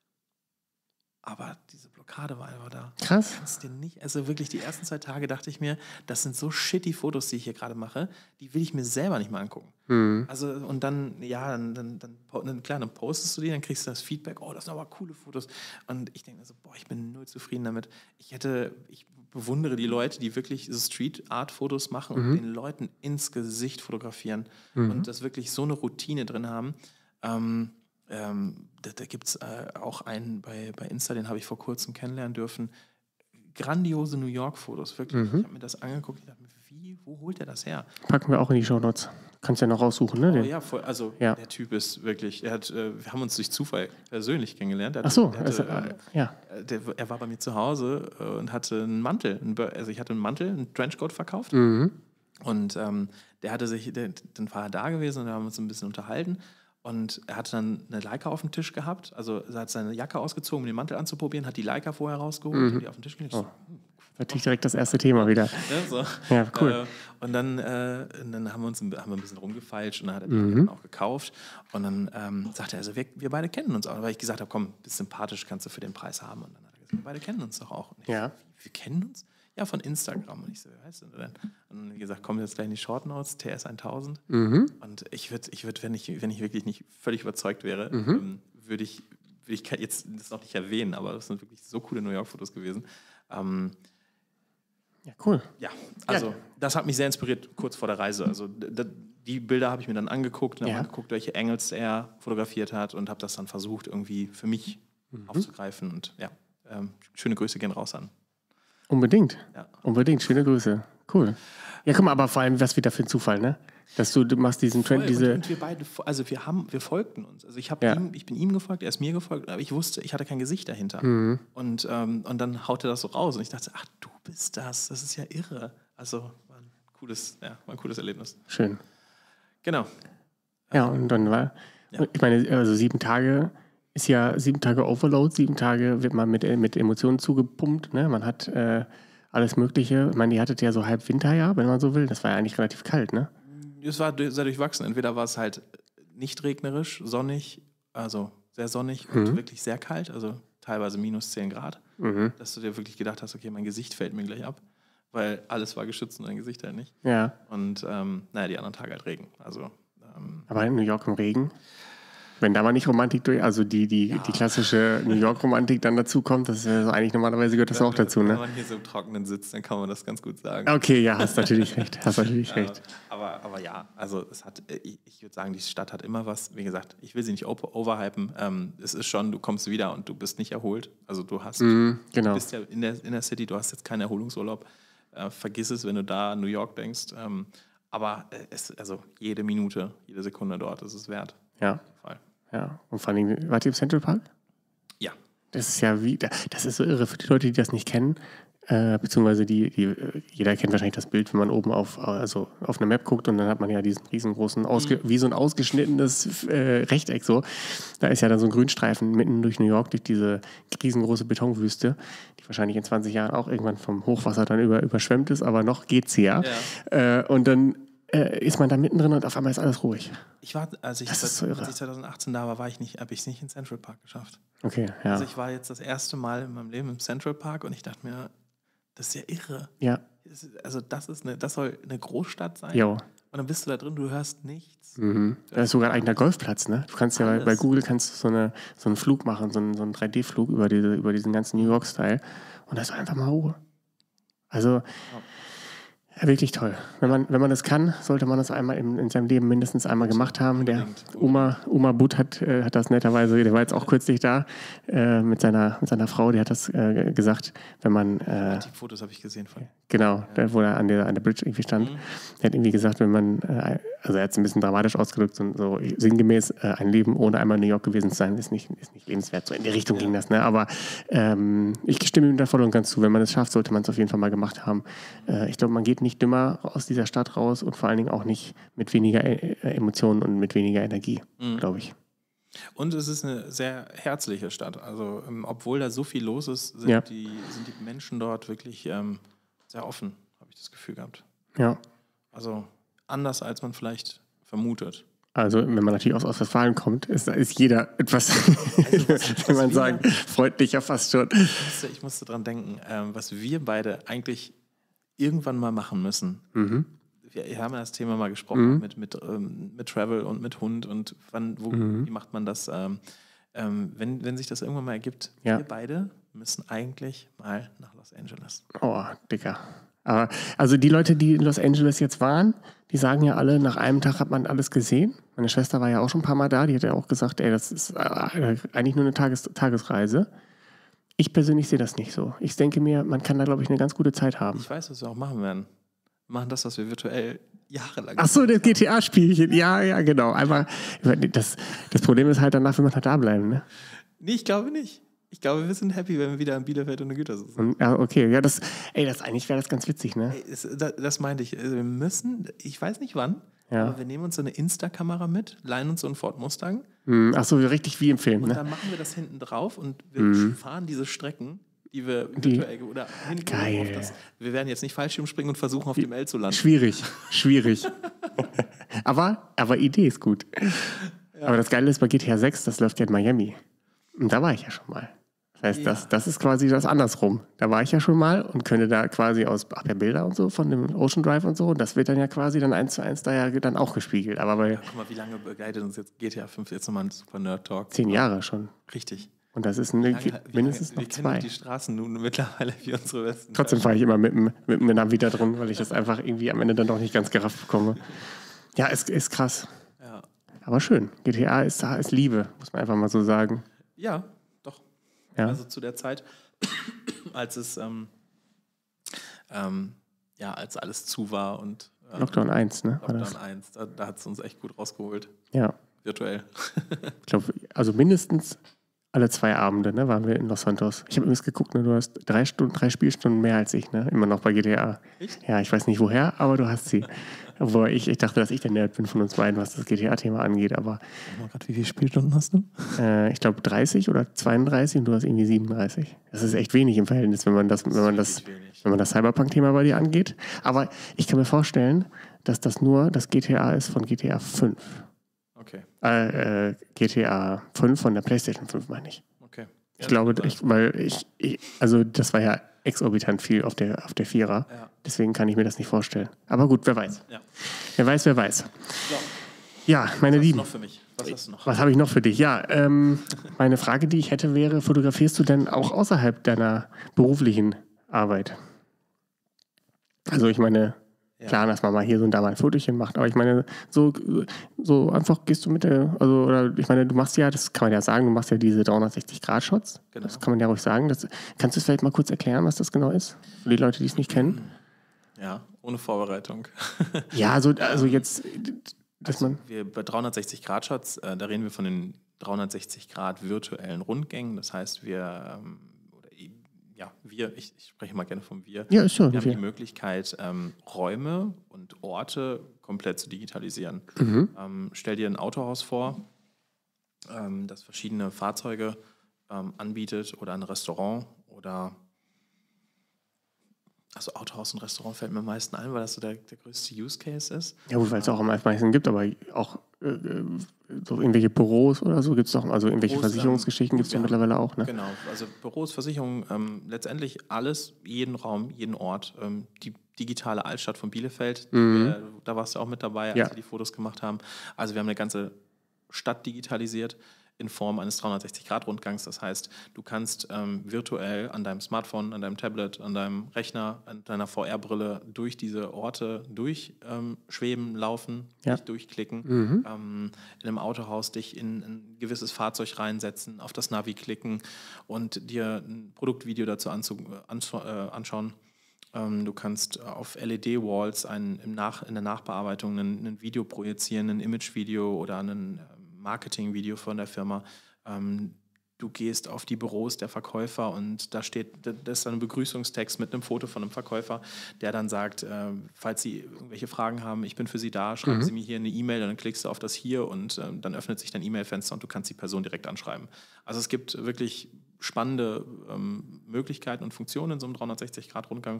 S2: Aber diese Blockade war einfach da.
S1: Krass.
S2: Du kannst dir nicht, also wirklich die ersten zwei Tage dachte ich mir, das sind so shitty Fotos, die ich hier gerade mache, die will ich mir selber nicht mal angucken.
S1: Mhm.
S2: Also und dann, ja, dann, dann, dann, dann, klar, dann postest du die, dann kriegst du das Feedback, oh, das sind aber coole Fotos. Und ich denke mir so, boah, ich bin null zufrieden damit. Ich hätte, ich bewundere die Leute, die wirklich so Street-Art-Fotos machen
S1: mhm.
S2: und den Leuten ins Gesicht fotografieren mhm. und das wirklich so eine Routine drin haben. Ähm, Ähm, da da gibt es äh, auch einen bei, bei Insta, den habe ich vor kurzem kennenlernen dürfen. Grandiose New York-Fotos, wirklich.
S1: Mhm.
S2: Ich habe mir das angeguckt und dachte mir, wie, wo holt der das her?
S1: Packen wir auch in die Shownotes. Kannst ja noch raussuchen, ne?
S2: Oh, ja, voll, also ja. Der Typ ist wirklich, er hat, äh, wir haben uns durch Zufall persönlich kennengelernt.
S1: Ach so,
S2: der hatte,
S1: also,
S2: äh,
S1: ja.
S2: Der, er war bei mir zu Hause äh, und hatte einen Mantel, einen, also ich hatte einen Mantel, einen Trenchcoat verkauft.
S1: Mhm.
S2: Und ähm, der hatte sich, der, dann war er da gewesen und wir haben uns ein bisschen unterhalten. Und er hatte dann eine Leica auf dem Tisch gehabt. Also er hat seine Jacke ausgezogen, um den Mantel anzuprobieren, hat die Leica vorher rausgeholt
S1: mhm.
S2: und die auf den Tisch gelegt.
S1: Oh. Natürlich direkt das erste Thema wieder.
S2: Ja, so.
S1: Ja, cool.
S2: Äh, und dann, äh, dann haben wir uns ein, haben wir ein bisschen rumgefeilscht und dann hat er die
S1: mhm.
S2: dann auch gekauft. Und dann ähm, sagte er, also wir, wir beide kennen uns auch. Weil ich gesagt habe, komm, bist sympathisch, kannst du für den Preis haben. Und dann hat er gesagt, wir beide kennen uns doch auch. Und ich
S1: ja.
S2: so, wir kennen uns? Ja, von Instagram. Und ich so, wie heißt du denn? Und dann, wie gesagt, kommen jetzt gleich in die Short Notes, T S tausend.
S1: Mhm.
S2: Und ich würde, ich würd, wenn, ich, wenn ich wirklich nicht völlig überzeugt wäre,
S1: mhm.
S2: ähm, würde ich, würd ich jetzt das noch nicht erwähnen, aber das sind wirklich so coole New York-Fotos gewesen. Ähm,
S1: ja, cool.
S2: Ja, also ja. das hat mich sehr inspiriert kurz vor der Reise. Also d- die Bilder habe ich mir dann angeguckt und
S1: ja.
S2: habe angeguckt, welche Angles er fotografiert hat und habe das dann versucht, irgendwie für mich mhm. aufzugreifen. Und ja, ähm, schöne Grüße gehen raus an.
S1: Unbedingt.
S2: Ja.
S1: Unbedingt. Schöne Grüße. Cool. Ja, guck mal, aber vor allem, was wieder für ein Zufall, ne? Dass du, du machst diesen Trend, diese...
S2: Und, und wir beide, also wir haben, wir folgten uns. Also ich, hab
S1: ja.
S2: ihm, ich bin ihm gefolgt, er ist mir gefolgt, aber ich wusste, ich hatte kein Gesicht dahinter.
S1: Mhm.
S2: Und, ähm, und dann haut er das so raus und ich dachte, ach, du bist das, das ist ja irre. Also war ein cooles, ja, war ein cooles Erlebnis.
S1: Schön.
S2: Genau.
S1: Ja, und dann war, ja. ich meine, also sieben Tage ist ja sieben Tage Overload, sieben Tage wird man mit, mit Emotionen zugepumpt, ne? Man hat äh, alles Mögliche. Ich meine, ihr hattet ja so halb Winterjahr, wenn man so will. Das war ja eigentlich relativ kalt, ne?
S2: Es war sehr durchwachsen. Entweder war es halt nicht regnerisch, sonnig, also sehr sonnig und
S1: mhm.
S2: wirklich sehr kalt, also teilweise minus zehn Grad,
S1: mhm.
S2: dass du dir wirklich gedacht hast, okay, mein Gesicht fällt mir gleich ab, weil alles war geschützt und dein Gesicht halt nicht.
S1: Ja.
S2: Und ähm, naja, die anderen Tage halt Regen. Also, ähm,
S1: aber in New York im Regen? Wenn da mal nicht Romantik durch, also die, die,
S2: Ja.
S1: die klassische New York-Romantik dann dazu kommt, das ist ja so eigentlich normalerweise gehört das auch dazu,
S2: Wenn
S1: ne?
S2: man hier so im Trockenen sitzt, dann kann man das ganz gut sagen.
S1: Okay, ja, hast natürlich recht. Hast natürlich
S2: Äh,
S1: recht.
S2: aber, aber ja, also es hat, äh, ich, ich würde sagen, die Stadt hat immer was. Wie gesagt, ich will sie nicht over- overhypen. Ähm, es ist schon, du kommst wieder und du bist nicht erholt. Also du hast,
S1: Mhm, genau.
S2: du bist ja in der, in der City, du hast jetzt keinen Erholungsurlaub. Äh, vergiss es, wenn du da an New York denkst. Ähm, aber äh, es, also jede Minute, jede Sekunde dort ist es wert.
S1: Ja,
S2: Fall.
S1: ja. Und vor allem, wart ihr im Central Park?
S2: Ja.
S1: Das ist ja wie, das ist so irre für die Leute, die das nicht kennen. Äh, beziehungsweise die, die, jeder kennt wahrscheinlich das Bild, wenn man oben auf, also auf eine Map guckt und dann hat man ja diesen riesengroßen, ausge, wie so ein ausgeschnittenes äh, Rechteck so. Da ist ja dann so ein Grünstreifen mitten durch New York, durch diese riesengroße Betonwüste, die wahrscheinlich in zwanzig Jahren auch irgendwann vom Hochwasser dann über, überschwemmt ist, aber noch geht's sie ja.
S2: Ja.
S1: Äh, und dann äh, ist man da mittendrin und auf einmal ist alles ruhig.
S2: Ich war, als ich,
S1: Das ist so irre.
S2: als ich zwanzig achtzehn da war, war ich nicht, habe ich es nicht in Central Park geschafft.
S1: Okay, ja.
S2: Also ich war jetzt das erste Mal in meinem Leben im Central Park und ich dachte mir, das ist ja irre.
S1: Ja,
S2: Das ist- Also das ist eine, das soll eine Großstadt sein.
S1: jo.
S2: Und dann bist du da drin, du hörst nichts.
S1: Mhm. Da ist sogar ein eigener Golfplatz, ne? Du kannst ja bei,
S2: Alles.
S1: bei Google kannst du so, eine, so einen Flug machen, so einen, so einen drei D-Flug über, diese, über diesen ganzen New York-Style. Und da ist einfach mal Ruhe. Also, ja, wirklich toll. Wenn man, wenn man das kann, sollte man das einmal in, in seinem Leben mindestens einmal gemacht haben. Der
S2: Unbedingt.
S1: Uma, Uma Butt hat, äh, hat das netterweise, der war jetzt auch kürzlich da, äh, mit, seiner, mit seiner Frau, die hat das äh, gesagt, wenn man, äh,
S2: Die Fotos habe ich gesehen von.
S1: genau, da, wo er an der, an der Bridge irgendwie stand,
S2: Mhm.
S1: der hat irgendwie gesagt, wenn man, äh, also er hat es ein bisschen dramatisch ausgedrückt, so, so sinngemäß, äh, ein Leben ohne einmal in New York gewesen zu sein, ist nicht, ist nicht lebenswert. So in die Richtung ging das, ne? Aber ähm, ich stimme ihm da voll und ganz zu. Wenn man es schafft, sollte man es auf jeden Fall mal gemacht haben. Äh, ich glaube, man geht nicht dümmer aus dieser Stadt raus und vor allen Dingen auch nicht mit weniger äh, Emotionen und mit weniger Energie,
S2: Mhm.
S1: glaube ich.
S2: Und es ist eine sehr herzliche Stadt. Also ähm, obwohl da so viel los ist, sind,
S1: Ja.
S2: die, sind die Menschen dort wirklich ähm, sehr offen, habe ich das Gefühl gehabt.
S1: Ja.
S2: Also anders, als man vielleicht vermutet.
S1: Also, wenn man natürlich aus Ostwestfalen kommt, ist, ist jeder etwas,
S2: Also, was-
S1: wenn man
S2: was
S1: sagen, freundlicher fast schon.
S2: Ich musste, ich musste dran denken, ähm, was wir beide eigentlich irgendwann mal machen müssen.
S1: Mhm.
S2: Wir, wir haben ja das Thema mal gesprochen
S1: Mhm.
S2: mit, mit, ähm, mit Travel und mit Hund und wann, wo,
S1: Mhm.
S2: wie macht man das, ähm, ähm, wenn, wenn sich das irgendwann mal ergibt.
S1: Ja.
S2: Wir beide müssen eigentlich mal nach Los Angeles.
S1: Oh, Dicker. Aber, also die Leute, die in Los Angeles jetzt waren, die sagen ja alle, nach einem Tag hat man alles gesehen. Meine Schwester war ja auch schon ein paar Mal da, die hat ja auch gesagt, ey, das ist äh, eigentlich nur eine Tages Tagesreise. Ich persönlich sehe das nicht so. Ich denke mir, man kann da, glaube ich, eine ganz gute Zeit haben.
S2: Ich weiß, was wir auch machen werden. Wir machen das, was wir virtuell jahrelang
S1: Ach so, das G T A-Spielchen. Ja, ja, genau. Einfach, das, das Problem ist halt, danach will man halt da bleiben, ne?
S2: Nee, ich glaube nicht. Ich glaube, wir sind happy, wenn wir wieder in Bielefeld und in Gütersloh sind.
S1: Und, ja, okay. Ja, das, ey, das eigentlich wäre das ganz witzig, ne?
S2: Ey, es, das, das meinte ich. Also wir müssen, ich weiß nicht wann,
S1: Ja.
S2: aber wir nehmen uns so eine Insta-Kamera mit, leihen uns so einen Ford Mustang
S1: Hm, ach so, richtig wie im Film,
S2: und
S1: ne?
S2: dann machen wir das hinten drauf und wir fahren diese Strecken, die wir virtuell oder hinten
S1: Geil.
S2: auf das. Wir werden jetzt nicht Fallschirm springen und versuchen, auf dem L zu landen.
S1: Schwierig, schwierig. aber, aber Idee ist gut. Aber das Geile ist, bei G T A sechs, das läuft ja in Miami. Und da war ich ja schon mal. Das heißt,
S2: Ja.
S1: das, das ist quasi das andersrum. Da war ich ja schon mal und könnte da quasi aus ach, ja, Bilder und so von dem Ocean Drive und so. Und das wird dann ja quasi dann eins zu eins da ja dann auch gespiegelt. Aber bei
S2: Guck mal, wie lange begleitet uns jetzt G T A fünf? Jetzt nochmal ein super Nerd-Talk.
S1: zehn Jahre schon.
S2: Richtig.
S1: Und das ist ein,
S2: Wie lange, wie
S1: mindestens
S2: lange,
S1: noch
S2: wir kennen
S1: zwei.
S2: die Straßen nun mittlerweile wie unsere besten.
S1: Trotzdem fahre ich immer mit dem, mit dem Navi da drin, weil ich das einfach irgendwie am Ende dann doch nicht ganz gerafft bekomme. Ja, ist, ist krass.
S2: Ja.
S1: Aber schön. G T A ist, ist Liebe, muss man einfach mal so sagen.
S2: Ja, doch.
S1: Ja.
S2: Also zu der Zeit, als es ähm, ähm, ja, als alles zu war und ähm,
S1: Lockdown eins, ne? War das?
S2: Lockdown eins, da, da hat es uns echt gut rausgeholt.
S1: Ja.
S2: Virtuell.
S1: Ich glaube, also mindestens alle zwei Abende, ne, waren wir in Los Santos. Ich habe übrigens geguckt, ne, du hast drei Stunden, drei Spielstunden mehr als ich, ne? Immer noch bei G T A.
S2: Echt?
S1: Ja, ich weiß nicht woher, aber du hast sie. Obwohl ich, ich dachte, dass ich der Nerd bin von uns beiden, was das G T A-Thema angeht, aber
S2: Grad, wie viele Spielstunden hast du?
S1: äh, ich glaube dreißig oder zweiunddreißig und du hast irgendwie siebenunddreißig. Das ist echt wenig im Verhältnis, wenn man das, wenn man das, wenn man das Cyberpunk-Thema bei dir angeht. Aber ich kann mir vorstellen, dass das nur das G T A ist von G T A fünf.
S2: Okay,
S1: Äh, äh, G T A fünf von der PlayStation fünf, meine ich.
S2: okay.
S1: Ich glaube, ich, weil ich, ich, also das war ja exorbitant viel auf der, auf der Vierer.
S2: Ja.
S1: Deswegen kann ich mir das nicht vorstellen. Aber gut, wer weiß.
S2: Ja.
S1: Wer weiß, wer weiß.
S2: So.
S1: Ja, meine
S2: Was hast
S1: Lieben.
S2: du noch für mich? Was hast du noch?
S1: Was habe ich noch für dich? Ja, ähm, meine Frage, die ich hätte, wäre, fotografierst du denn auch außerhalb deiner beruflichen Arbeit? Also ich meine,
S2: Ja.
S1: klar, dass man mal hier so und da mal ein Fotochen macht, aber ich meine, so, so einfach gehst du mit der, also, oder ich meine, du machst ja, das kann man ja sagen, du machst ja diese dreihundertsechzig-Grad-Shots.
S2: Genau.
S1: Das kann man ja ruhig sagen. Das, kannst du es vielleicht mal kurz erklären, was das genau ist? Für die Leute, die es nicht kennen.
S2: Ja, ohne Vorbereitung.
S1: Ja, so, also jetzt, dass
S2: Also
S1: man...
S2: wir bei dreihundertsechzig-Grad-Shots, äh, da reden wir von den dreihundertsechzig Grad virtuellen Rundgängen. Das heißt, wir, ähm, oder eben, ja, wir, ich, ich spreche mal gerne von wir,
S1: Ja, ist ja,
S2: wir haben
S1: wir.
S2: die Möglichkeit, ähm, Räume und Orte komplett zu digitalisieren.
S1: Mhm.
S2: Ähm, stell dir ein Autohaus vor, ähm, das verschiedene Fahrzeuge ähm, anbietet oder ein Restaurant oder also Autohaus und Restaurant fällt mir am meisten ein, weil das so der, der größte Use Case ist.
S1: Ja gut, weil es auch am meisten gibt, aber auch äh, so irgendwelche Büros oder so gibt es doch, also irgendwelche
S2: Büros,
S1: Versicherungsgeschichten
S2: ähm,
S1: gibt es ja
S2: ja,
S1: mittlerweile auch, ne?
S2: Genau, also Büros, Versicherungen, ähm, letztendlich alles, jeden Raum, jeden Ort. Ähm, die digitale Altstadt von Bielefeld, die
S1: Mhm.
S2: wir, da warst du auch mit dabei, als
S1: Ja.
S2: wir die Fotos gemacht haben. Also wir haben eine ganze Stadt digitalisiert in Form eines dreihundertsechzig-Grad-Rundgangs. Das heißt, du kannst ähm, virtuell an deinem Smartphone, an deinem Tablet, an deinem Rechner, an deiner V R-Brille durch diese Orte durchschweben, ähm, laufen,
S1: Ja.
S2: dich durchklicken,
S1: Mhm.
S2: ähm, in einem Autohaus dich in ein gewisses Fahrzeug reinsetzen, auf das Navi klicken und dir ein Produktvideo dazu anzu, anzu, äh, anschauen. Ähm, du kannst auf L E D-Walls ein, im Nach, in der Nachbearbeitung ein, ein Video projizieren, ein Image-Video oder ein Marketing-Video von der Firma. Ähm, du gehst auf die Büros der Verkäufer und da steht, das ist dann ein Begrüßungstext mit einem Foto von einem Verkäufer, der dann sagt, äh, falls Sie irgendwelche Fragen haben, ich bin für Sie da, schreiben
S1: Mhm.
S2: Sie mir hier eine E-Mail, dann klickst du auf das hier und äh, dann öffnet sich dein E-Mail-Fenster und du kannst die Person direkt anschreiben. Also es gibt wirklich spannende ähm, Möglichkeiten und Funktionen in so einem dreihundertsechzig-Grad-Rundgang,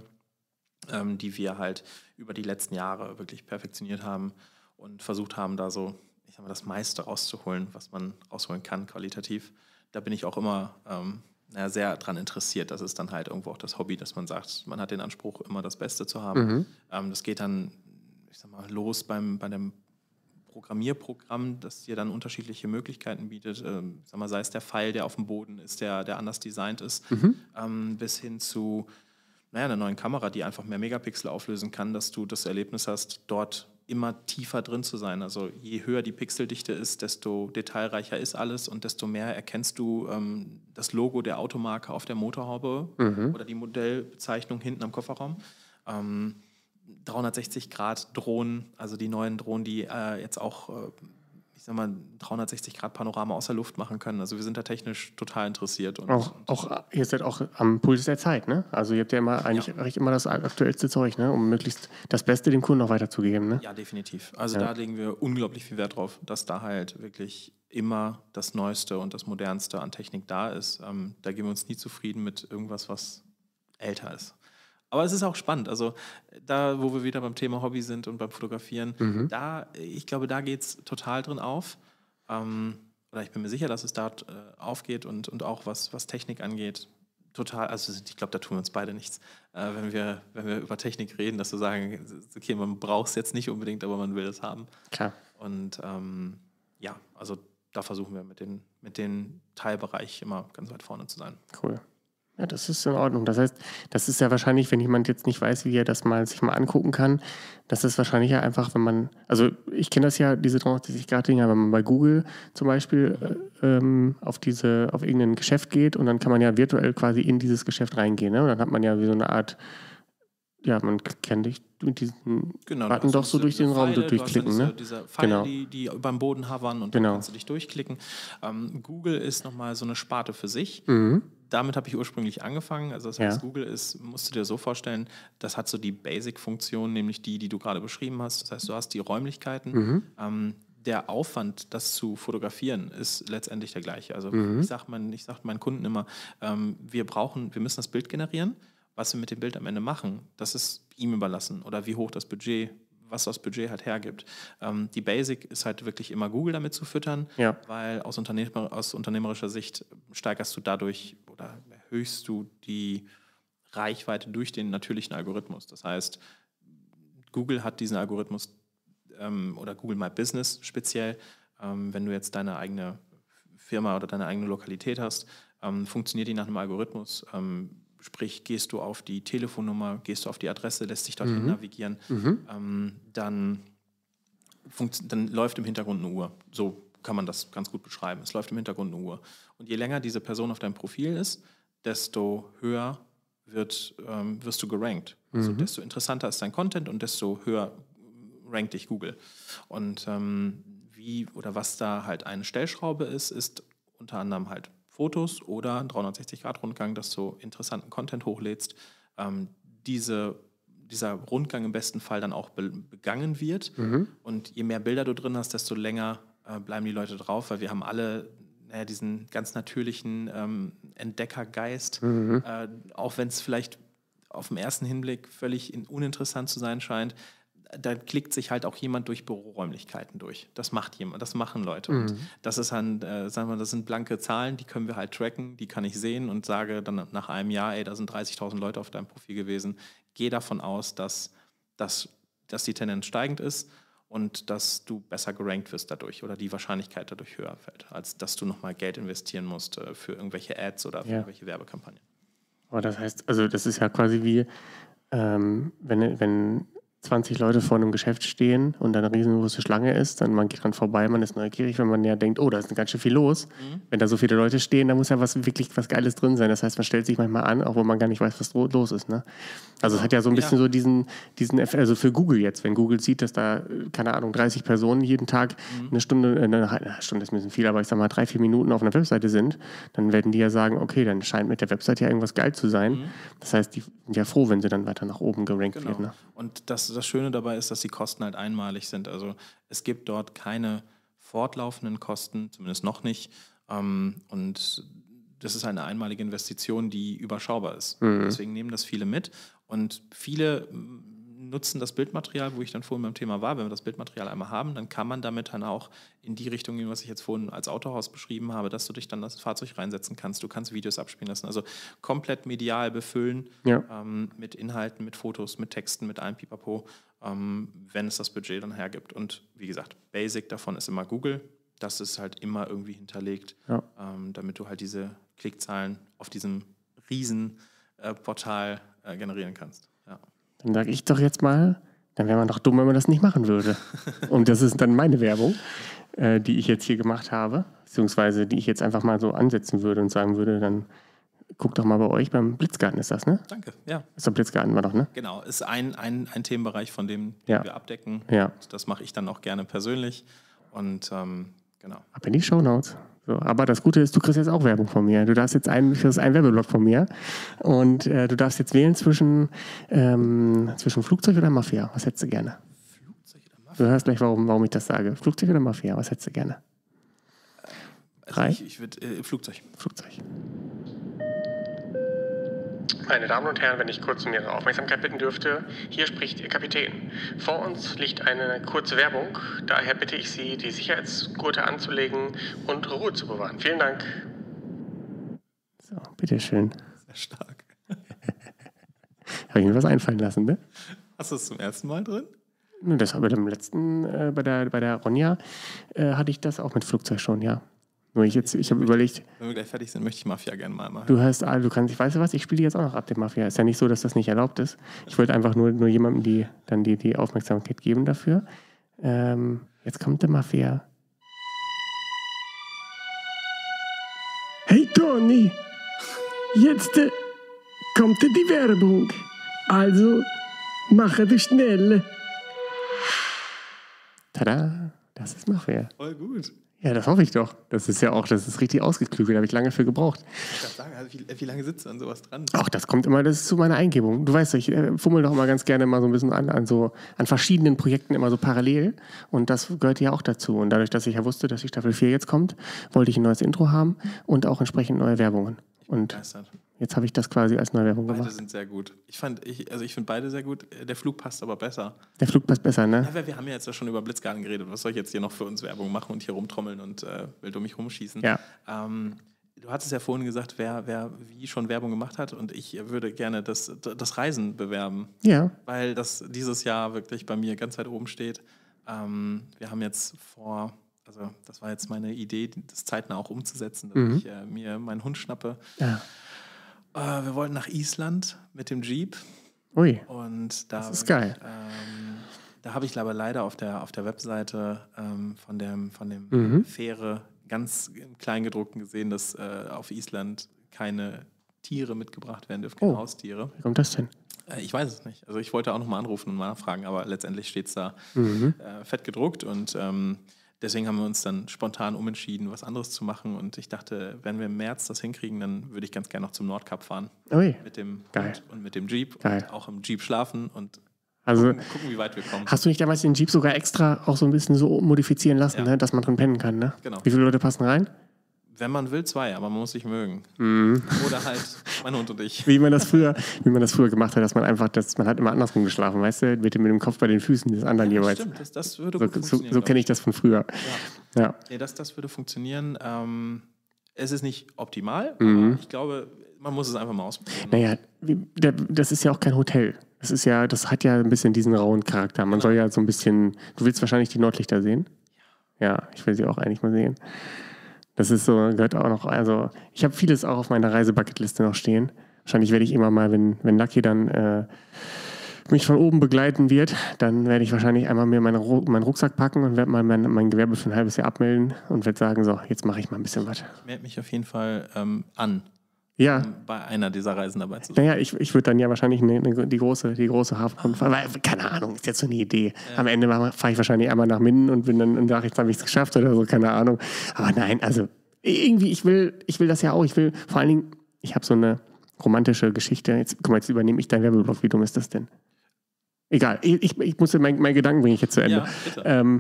S2: ähm, die wir halt über die letzten Jahre wirklich perfektioniert haben und versucht haben, da so, ich sag mal, das meiste rauszuholen, was man rausholen kann, qualitativ. Da bin ich auch immer ähm, naja, sehr daran interessiert. Das ist dann halt irgendwo auch das Hobby, dass man sagt, man hat den Anspruch, immer das Beste zu haben.
S1: Mhm.
S2: Ähm, das geht dann, ich sag mal, los beim, bei dem Programmierprogramm, das dir dann unterschiedliche Möglichkeiten bietet. Ähm, sag mal, sei es der Pfeil, der auf dem Boden ist, der, der anders designt ist,
S1: Mhm.
S2: ähm, bis hin zu naja, einer neuen Kamera, die einfach mehr Megapixel auflösen kann, dass du das Erlebnis hast, dort immer tiefer drin zu sein. Also je höher die Pixeldichte ist, desto detailreicher ist alles und desto mehr erkennst du ähm, das Logo der Automarke auf der Motorhaube
S1: Mhm.
S2: oder die Modellbezeichnung hinten am Kofferraum. Ähm, dreihundertsechzig Grad Drohnen, also die neuen Drohnen, die äh, jetzt auch, äh, ich sag mal, dreihundertsechzig Grad Panorama aus der Luft machen können. Also wir sind da technisch total interessiert. Und,
S1: Auch,
S2: und
S1: auch, ihr seid auch am Puls der Zeit, ne? Also ihr habt ja immer eigentlich
S2: Ja.
S1: eigentlich immer das aktuellste Zeug, ne? Um möglichst das Beste dem Kunden auch weiterzugeben, ne?
S2: Ja, definitiv. Also
S1: Ja.
S2: da legen wir unglaublich viel Wert drauf, dass da halt wirklich immer das Neueste und das Modernste an Technik da ist. Ähm, da geben wir uns nie zufrieden mit irgendwas, was älter ist. Aber es ist auch spannend. Also da, wo wir wieder beim Thema Hobby sind und beim Fotografieren,
S1: Mhm.
S2: da, ich glaube, da geht es total drin auf. Ähm, oder ich bin mir sicher, dass es da äh, aufgeht und, und auch was, was Technik angeht. Total, also ich glaube, da tun wir uns beide nichts, äh, wenn, wir, wenn wir über Technik reden, dass wir sagen, okay, man braucht es jetzt nicht unbedingt, aber man will es haben.
S1: Klar.
S2: Und ähm, ja, also da versuchen wir mit den, mit den Teilbereich immer ganz weit vorne zu sein.
S1: Cool. Ja, das ist in Ordnung. Das heißt, das ist ja wahrscheinlich, wenn jemand jetzt nicht weiß, wie er das mal sich mal angucken kann, das ist wahrscheinlich ja einfach, wenn man, also ich kenne das ja, diese dreihundertsechzig Grad Dinger, wenn man bei Google zum Beispiel äh, ähm, auf diese, auf irgendein Geschäft geht und dann kann man ja virtuell quasi in dieses Geschäft reingehen, ne? Und dann hat man ja wie so eine Art, ja, man kennt dich mit diesen
S2: Genau,
S1: Button doch so durch den Raum
S2: Pfeile,
S1: durchklicken,
S2: du hast
S1: ne?
S2: dann diese, diese Pfeile,
S1: Genau.
S2: die, die beim Boden hovern und
S1: Genau.
S2: dann kannst du dich durchklicken. Ähm, Google ist nochmal so eine Sparte für sich.
S1: Mhm.
S2: Damit habe ich ursprünglich angefangen. Also das heißt,
S1: Ja.
S2: Google ist, musst du dir so vorstellen, das hat so die Basic-Funktion, nämlich die, die du gerade beschrieben hast. Das heißt, du hast die Räumlichkeiten.
S1: Mhm.
S2: Ähm, der Aufwand, das zu fotografieren, ist letztendlich der gleiche. Also
S1: Mhm.
S2: ich sage mein, sag meinen Kunden immer, ähm, wir brauchen, wir müssen das Bild generieren. Was wir mit dem Bild am Ende machen, das ist ihm überlassen. Oder wie hoch das Budget, was das Budget halt hergibt. Ähm, die Basic ist halt wirklich immer Google damit zu füttern,
S1: Ja.
S2: weil aus, Unternehmer, aus unternehmerischer Sicht steigerst du dadurch oder erhöhst du die Reichweite durch den natürlichen Algorithmus. Das heißt, Google hat diesen Algorithmus ähm, oder Google My Business speziell, ähm, wenn du jetzt deine eigene Firma oder deine eigene Lokalität hast, ähm, funktioniert die nach einem Algorithmus. Ähm, sprich, gehst du auf die Telefonnummer, gehst du auf die Adresse, lässt dich dorthin
S1: Mhm.
S2: navigieren,
S1: Mhm.
S2: ähm, dann, funkt, dann läuft im Hintergrund eine Uhr. So kann man das ganz gut beschreiben. Es läuft im Hintergrund eine Uhr. Und je länger diese Person auf deinem Profil ist, desto höher wird, ähm, wirst du gerankt. Also
S1: Mhm.
S2: desto interessanter ist dein Content und desto höher rankt dich Google. Und ähm, wie oder was da halt eine Stellschraube ist, ist unter anderem halt Fotos oder ein dreihundertsechzig Grad Rundgang, dass du interessanten Content hochlädst. Ähm, diese, dieser Rundgang im besten Fall dann auch be- begangen wird.
S1: Mhm.
S2: Und je mehr Bilder du drin hast, desto länger äh, bleiben die Leute drauf, weil wir haben alle naja, diesen ganz natürlichen ähm, Entdeckergeist,
S1: Mhm.
S2: äh, auch wenn es vielleicht auf den ersten Hinblick völlig in, uninteressant zu sein scheint, da klickt sich halt auch jemand durch Büroräumlichkeiten durch. Das macht jemand, das machen Leute.
S1: Mhm.
S2: Und das ist dann, äh, sagen wir, das sind blanke Zahlen, die können wir halt tracken, die kann ich sehen und sage dann nach einem Jahr, ey, da sind dreißigtausend Leute auf deinem Profil gewesen. Geh davon aus, dass, dass, dass die Tendenz steigend ist und dass du besser gerankt wirst dadurch oder die Wahrscheinlichkeit dadurch höher fällt, als dass du nochmal Geld investieren musst äh, für irgendwelche Ads oder für
S1: Ja.
S2: irgendwelche Werbekampagnen.
S1: Aber das heißt, also das ist ja quasi wie, ähm, wenn, wenn zwanzig Leute vor einem Geschäft stehen und da eine riesengroße Schlange ist, dann man geht dran vorbei, man ist neugierig, wenn man ja denkt, oh, da ist ganz schön viel los.
S2: Mhm.
S1: Wenn da so viele Leute stehen, da muss ja was wirklich was Geiles drin sein. Das heißt, man stellt sich manchmal an, auch wo man gar nicht weiß, was los ist. Ne? Also es hat ja so ein bisschen
S2: Ja.
S1: so diesen, diesen Effekt, also für Google jetzt, wenn Google sieht, dass da, keine Ahnung, dreißig Personen jeden Tag
S2: Mhm.
S1: eine Stunde, eine, eine Stunde ist ein bisschen viel, aber ich sag mal drei, vier Minuten auf einer Webseite sind, dann werden die ja sagen, okay, dann scheint mit der Webseite ja irgendwas geil zu sein.
S2: Mhm.
S1: Das heißt, die sind ja froh, wenn sie dann weiter nach oben gerankt
S2: Genau.
S1: wird. Ne?
S2: Und das, das Schöne dabei ist, dass die Kosten halt einmalig sind. Also es gibt dort keine fortlaufenden Kosten, zumindest noch nicht. Ähm, und das ist eine einmalige Investition, die überschaubar ist.
S1: Mhm.
S2: Deswegen nehmen das viele mit. Und viele mm, nutzen das Bildmaterial, wo ich dann vorhin beim Thema war. Wenn wir das Bildmaterial einmal haben, dann kann man damit dann auch in die Richtung gehen, was ich jetzt vorhin als Autohaus beschrieben habe, dass du dich dann das Fahrzeug reinsetzen kannst. Du kannst Videos abspielen lassen. Also komplett medial befüllen
S1: Ja.
S2: ähm, mit Inhalten, mit Fotos, mit Texten, mit allem Pipapo, ähm, wenn es das Budget dann hergibt. Und wie gesagt, Basic davon ist immer Google. Das ist halt immer irgendwie hinterlegt,
S1: Ja.
S2: ähm, damit du halt diese Klickzahlen auf diesem riesen äh, Portal äh, generieren kannst. Ja.
S1: Dann sage ich doch jetzt mal, dann wäre man doch dumm, wenn man das nicht machen würde. Und das ist dann meine Werbung, äh, die ich jetzt hier gemacht habe, beziehungsweise die ich jetzt einfach mal so ansetzen würde und sagen würde, dann guck doch mal bei euch, beim Blitzgarten ist das, ne?
S2: Danke, ja.
S1: Ist der Blitzgarten war doch, ne?
S2: Genau, ist ein, ein, ein Themenbereich, von dem den
S1: Ja.
S2: wir abdecken.
S1: Ja.
S2: Das mache ich dann auch gerne persönlich. Und ähm, genau.
S1: Ab in die Shownotes. So, aber das Gute ist, du kriegst jetzt auch Werbung von mir. Du darfst jetzt einen, kriegst einen Werbeblock von mir und äh, du darfst jetzt wählen zwischen, ähm, zwischen Flugzeug oder Mafia. Was hättest du gerne?
S2: Flugzeug oder Mafia?
S1: Du hörst gleich, warum, warum ich das sage. Flugzeug oder Mafia? Was hättest du gerne?
S2: Also
S1: Drei?
S2: ich, ich würde äh, Flugzeug.
S1: Flugzeug. Meine Damen und Herren, wenn ich kurz um Ihre Aufmerksamkeit bitten dürfte, hier spricht Ihr Kapitän. Vor uns liegt eine kurze Werbung, daher bitte ich Sie, die Sicherheitsgurte anzulegen und Ruhe zu bewahren. Vielen Dank. So, bitteschön.
S2: Sehr stark.
S1: Habe ich mir was einfallen lassen, ne?
S2: Hast du es zum ersten Mal drin?
S1: Nun, das bei dem letzten, äh, bei der, bei der Ronja, äh, hatte ich das auch mit Flugzeug schon, ja. Nur ich jetzt, ich habe überlegt,
S2: Wenn wir gleich fertig sind, möchte ich Mafia gerne mal machen.
S1: du hörst, ah, du kannst, ich weiß ja was, ich spiele die jetzt auch noch ab, der Mafia. Ist ja nicht so, dass das nicht erlaubt ist. Ich wollte einfach nur, nur jemandem die, dann die, die Aufmerksamkeit geben dafür. Ähm, jetzt kommt der Mafia.
S3: Hey Toni, jetzt äh, kommt die Werbung. Also mache dich schnell.
S1: Tada, das ist Mafia.
S2: Voll gut.
S1: Ja, das hoffe ich doch. Das ist ja auch, das ist richtig ausgeklügelt, da habe ich lange für gebraucht.
S2: Ich kann sagen, also wie, wie lange sitzt du an sowas dran?
S1: Ach, das kommt immer, das ist zu meiner Eingebung. Du weißt, ich äh, fummel doch immer ganz gerne mal so ein bisschen an, an so, an verschiedenen Projekten immer so parallel. Und das gehört ja auch dazu. Und dadurch, dass ich ja wusste, dass die Staffel vier jetzt kommt, wollte ich ein neues Intro haben und auch entsprechend neue Werbungen. Und
S2: Begeistert.
S1: jetzt habe ich das quasi als neue Werbung
S2: Beide
S1: gemacht.
S2: sind sehr gut. Ich fand, ich, also ich finde beide sehr gut. Der Flug passt aber besser.
S1: Der Flug passt besser, ne?
S2: Ja, weil wir haben ja jetzt ja schon über Blitzgarten geredet. Was soll ich jetzt hier noch für uns Werbung machen und hier rumtrommeln und äh, wild um mich rumschießen?
S1: Ja.
S2: Ähm, du hattest ja vorhin gesagt, wer, wer wie schon Werbung gemacht hat. Und ich würde gerne das, das Reisen bewerben.
S1: Ja.
S2: Weil das dieses Jahr wirklich bei mir ganz weit oben steht. Ähm, wir haben jetzt vor, also das war jetzt meine Idee, das zeitnah auch umzusetzen, dass
S1: Mhm.
S2: ich äh, mir meinen Hund schnappe.
S1: Ja.
S2: Äh, wir wollten nach Island mit dem Jeep.
S1: Ui,
S2: Und da,
S1: das ist geil.
S2: Ähm, da habe ich aber leider auf der, auf der Webseite ähm, von dem, von dem
S1: Mhm.
S2: Fähre ganz im Kleingedruckten gesehen, dass äh, auf Island keine Tiere mitgebracht werden dürfen, keine
S1: Oh.
S2: Haustiere.
S1: Wie kommt das denn?
S2: Äh, ich weiß es nicht. Also ich wollte auch nochmal anrufen und mal nachfragen, aber letztendlich steht es da
S1: Mhm.
S2: äh, fett gedruckt und ähm, deswegen haben wir uns dann spontan umentschieden, was anderes zu machen und ich dachte, wenn wir im März das hinkriegen, dann würde ich ganz gerne noch zum Nordkap fahren
S1: Ui,
S2: mit dem
S1: Geil.
S2: Hund und mit dem Jeep
S1: Geil.
S2: und auch im Jeep schlafen und
S1: also
S2: gucken, gucken, wie weit wir kommen.
S1: hast du nicht damals den Jeep sogar extra auch so ein bisschen so modifizieren lassen,
S2: Ja.
S1: ne, dass man drin pennen kann, ne?
S2: Genau.
S1: Wie viele Leute passen rein?
S2: Wenn man will, zwei, aber man muss sich mögen.
S1: Mhm.
S2: Oder halt mein Hund und ich.
S1: Wie man das früher, wie man das früher gemacht hat, dass man einfach, das, man hat immer andersrum geschlafen, weißt du, mit dem, mit dem Kopf bei den Füßen des anderen
S2: Ja,
S1: jeweils.
S2: stimmt, das, das würde
S1: So,
S2: gut
S1: so,
S2: funktionieren.
S1: so
S2: glaub
S1: kenne ich das von früher.
S2: Ja.
S1: Ja.
S2: Nee, das, das würde funktionieren. Ähm, es ist nicht optimal,
S1: Mhm.
S2: aber ich glaube, man muss es einfach mal ausprobieren.
S1: Naja, wie- der- das ist ja auch kein Hotel. Das ist ja, das hat ja ein bisschen diesen rauen Charakter. Man soll ja so ein bisschen. Du willst wahrscheinlich die Nordlichter sehen? Ja, ich will sie auch eigentlich mal sehen. Das ist so, gehört auch noch, also ich habe vieles auch auf meiner Reisebucketliste noch stehen. Wahrscheinlich werde ich immer mal, wenn, wenn Lucky dann äh, mich von oben begleiten wird, dann werde ich wahrscheinlich einmal mir meine, Ru- meinen Rucksack packen und werde mal mein, mein Gewerbe für ein halbes Jahr abmelden und werde sagen, so, jetzt mache ich mal ein bisschen was.
S2: Ich melde mich auf jeden Fall ähm, an,
S1: Ja,
S2: um bei einer dieser Reisen dabei zu sein.
S1: naja, ich, ich würde dann ja wahrscheinlich eine, eine, die große, die große Hafenrundfahrt, weil, keine Ahnung, ist jetzt so eine Idee. Am Ende fahre ich wahrscheinlich einmal nach Minden und bin dann und sage, jetzt habe ich es geschafft oder so, keine Ahnung. Aber nein, also irgendwie, ich will, ich will das ja auch. Ich will vor allen Dingen, ich habe so eine romantische Geschichte. Jetzt, guck mal, jetzt übernehme ich deinen Werbeblock. Wie dumm ist das denn? Egal, ich, ich, ich muss meinen mein Gedanken bringe ich jetzt zu Ende.
S2: Ja, bitte.
S1: Ähm,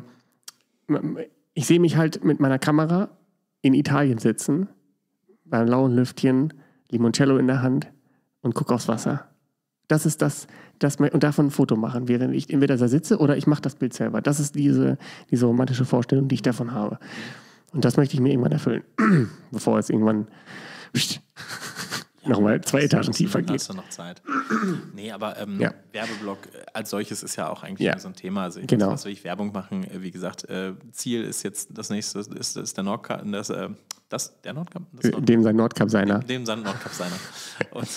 S1: ich sehe mich halt mit meiner Kamera in Italien sitzen, beim lauen Lüftchen, Limoncello in der Hand und gucke aufs Wasser. Das ist das, das und davon ein Foto machen, während ich entweder da sitze oder ich mache das Bild selber. Das ist diese, diese romantische Vorstellung, die ich davon habe. Und das möchte ich mir irgendwann erfüllen, bevor es irgendwann pst, nochmal zwei Etagen tiefer
S2: Hast
S1: geht.
S2: du noch Zeit? Nee, aber ähm,
S1: Ja.
S2: Werbeblock äh, als solches ist ja auch eigentlich
S1: Ja.
S2: nur so ein Thema. Also ich
S1: Genau.
S2: was will ich Werbung machen? Äh, Wie gesagt, äh, Ziel ist jetzt das nächste, ist, ist der Nordkap, das, äh, das, der Nordkap? Das Nordkap?
S1: Dem sein Nordkap seiner.
S2: Dem sein Nordkap seiner. Und,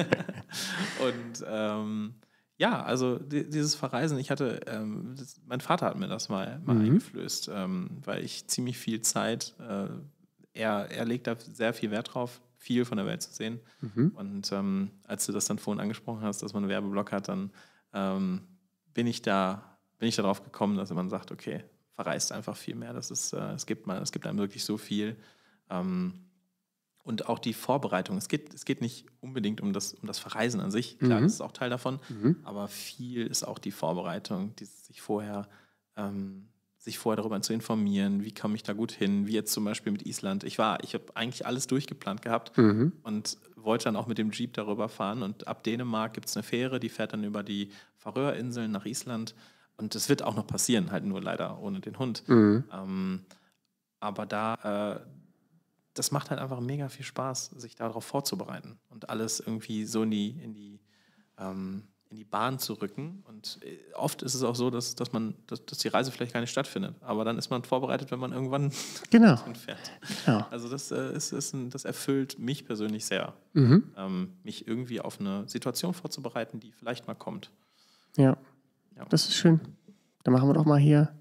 S2: und ähm, ja, also die, dieses Verreisen, ich hatte, ähm, das, mein Vater hat mir das mal, mal
S1: Mhm.
S2: eingeflößt, ähm, weil ich ziemlich viel Zeit, äh, er, er legt da sehr viel Wert drauf, viel von der Welt zu sehen.
S1: Mhm.
S2: Und ähm, als du das dann vorhin angesprochen hast, dass man einen Werbeblock hat, dann ähm, bin ich da, bin ich darauf gekommen, dass man sagt, okay, verreist einfach viel mehr. Das ist, äh, es gibt man, es gibt einem wirklich so viel. Ähm, und auch die Vorbereitung. Es geht, es geht nicht unbedingt um das, um das Verreisen an sich. Klar,
S1: Mhm.
S2: das ist auch Teil davon.
S1: Mhm.
S2: Aber viel ist auch die Vorbereitung, die sich vorher, ähm, sich vorher darüber zu informieren, wie komme ich da gut hin, wie jetzt zum Beispiel mit Island. Ich war, ich habe eigentlich alles durchgeplant gehabt
S1: Mhm.
S2: und wollte dann auch mit dem Jeep darüber fahren. Und ab Dänemark gibt es eine Fähre, die fährt dann über die Färöerinseln nach Island. Und das wird auch noch passieren, halt nur leider ohne den Hund.
S1: Mhm.
S2: Ähm, aber da, äh, das macht halt einfach mega viel Spaß, sich darauf vorzubereiten und alles irgendwie so in die, in die, ähm, in die Bahn zu rücken. Und äh, oft ist es auch so, dass, dass, man, dass, dass die Reise vielleicht gar nicht stattfindet. Aber dann ist man vorbereitet, wenn man irgendwann
S1: Genau.
S2: fährt.
S1: genau.
S2: Also das, äh, ist, ist ein, das erfüllt mich persönlich sehr,
S1: Mhm.
S2: ähm, mich irgendwie auf eine Situation vorzubereiten, die vielleicht mal kommt.
S1: Ja.
S2: Ja.
S1: Das ist schön. Dann machen wir doch mal hier.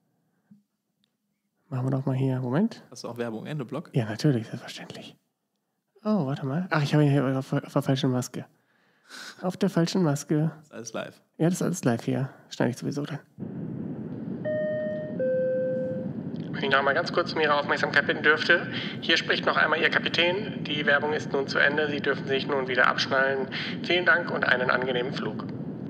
S1: Machen wir doch mal hier. Moment.
S2: Hast du auch Werbung, Ende Block?
S1: Ja, natürlich, selbstverständlich. Oh, warte mal. Ach, ich habe ihn hier auf, auf der falschen Maske. Auf der falschen Maske.
S2: Das ist alles live.
S1: Ja, das ist alles live hier. Schneide ich sowieso dann. Wenn ich noch mal ganz kurz um Ihre Aufmerksamkeit bitten dürfte. Hier spricht noch einmal Ihr Kapitän. Die Werbung ist nun zu Ende. Sie dürfen sich nun wieder abschnallen. Vielen Dank und einen angenehmen Flug.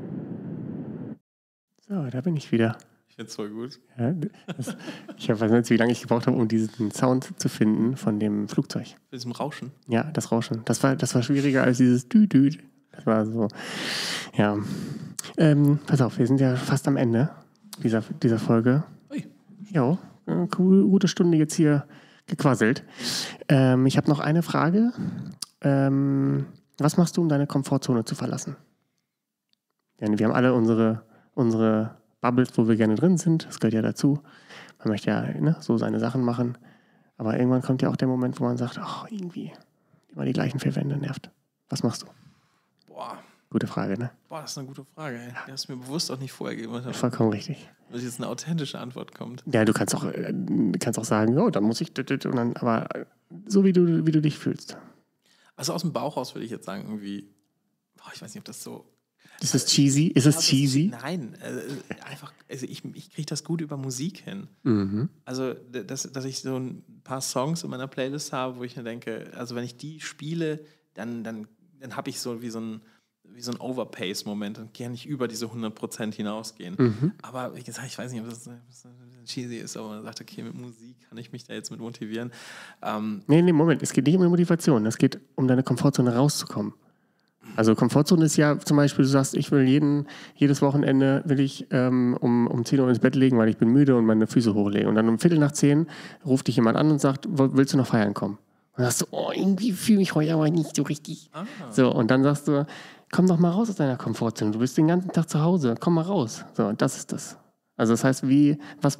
S1: So, da bin ich wieder.
S2: Ich finde es voll gut.
S1: Ja, das, ich weiß nicht, wie lange ich gebraucht habe, um diesen Sound zu finden von dem Flugzeug.
S2: Mit diesem Rauschen.
S1: Ja, das Rauschen. Das war, das war schwieriger als dieses Dü-Dü. Das war so, ja. Ähm, pass auf, wir sind ja fast am Ende dieser, dieser Folge.
S2: Ui.
S1: Jo, eine cool, gute Stunde jetzt hier gequasselt. Ähm, ich habe noch eine Frage. Ähm, was machst du, um deine Komfortzone zu verlassen? Denn wir haben alle unsere, unsere Bubbles, wo wir gerne drin sind. Das gehört ja dazu. Man möchte ja ne, so seine Sachen machen. Aber irgendwann kommt ja auch der Moment, wo man sagt, ach, irgendwie immer die gleichen vier Wände nervt. Was machst du?
S2: Boah.
S1: Gute Frage, ne?
S2: Boah, das ist eine gute Frage. Ey. Die hast du mir bewusst auch nicht vorher gegeben.
S1: Vollkommen richtig.
S2: Dass jetzt eine authentische Antwort kommt.
S1: Ja, du kannst auch, äh, kannst auch sagen, oh, dann muss ich, und dann, aber so wie du, wie du dich fühlst.
S2: Also aus dem Bauch raus würde ich jetzt sagen, irgendwie, boah, ich weiß nicht, ob das so...
S1: Ist es cheesy? Ist es cheesy?
S2: Nein, äh, einfach, also ich, ich kriege das gut über Musik hin.
S1: Mhm.
S2: Also, dass, dass ich so ein paar Songs in meiner Playlist habe, wo ich mir denke, also wenn ich die spiele, dann, dann, dann habe ich so wie so ein, wie so ein Overpace-Moment und gehe nicht über diese hundert Prozent hinausgehen. Mhm. Aber wie gesagt, ich weiß nicht, ob das, ob das cheesy ist, aber man sagt, okay, mit Musik kann ich mich da jetzt mit motivieren. Ähm,
S1: nee, nee, Moment, es geht nicht um die Motivation, es geht um deine Komfortzone rauszukommen. Also Komfortzone ist ja zum Beispiel, du sagst, ich will jeden, jedes Wochenende will ich ähm, um, um zehn Uhr ins Bett legen, weil ich bin müde und meine Füße hochlegen. Und dann um Viertel nach zehn ruft dich jemand an und sagt, willst du noch feiern kommen? Und dann sagst du, oh, irgendwie fühle ich heute aber nicht so richtig. Ah. So, und dann sagst du, komm doch mal raus aus deiner Komfortzone. Du bist den ganzen Tag zu Hause, komm mal raus. So, das ist das. Also das heißt, wie, was,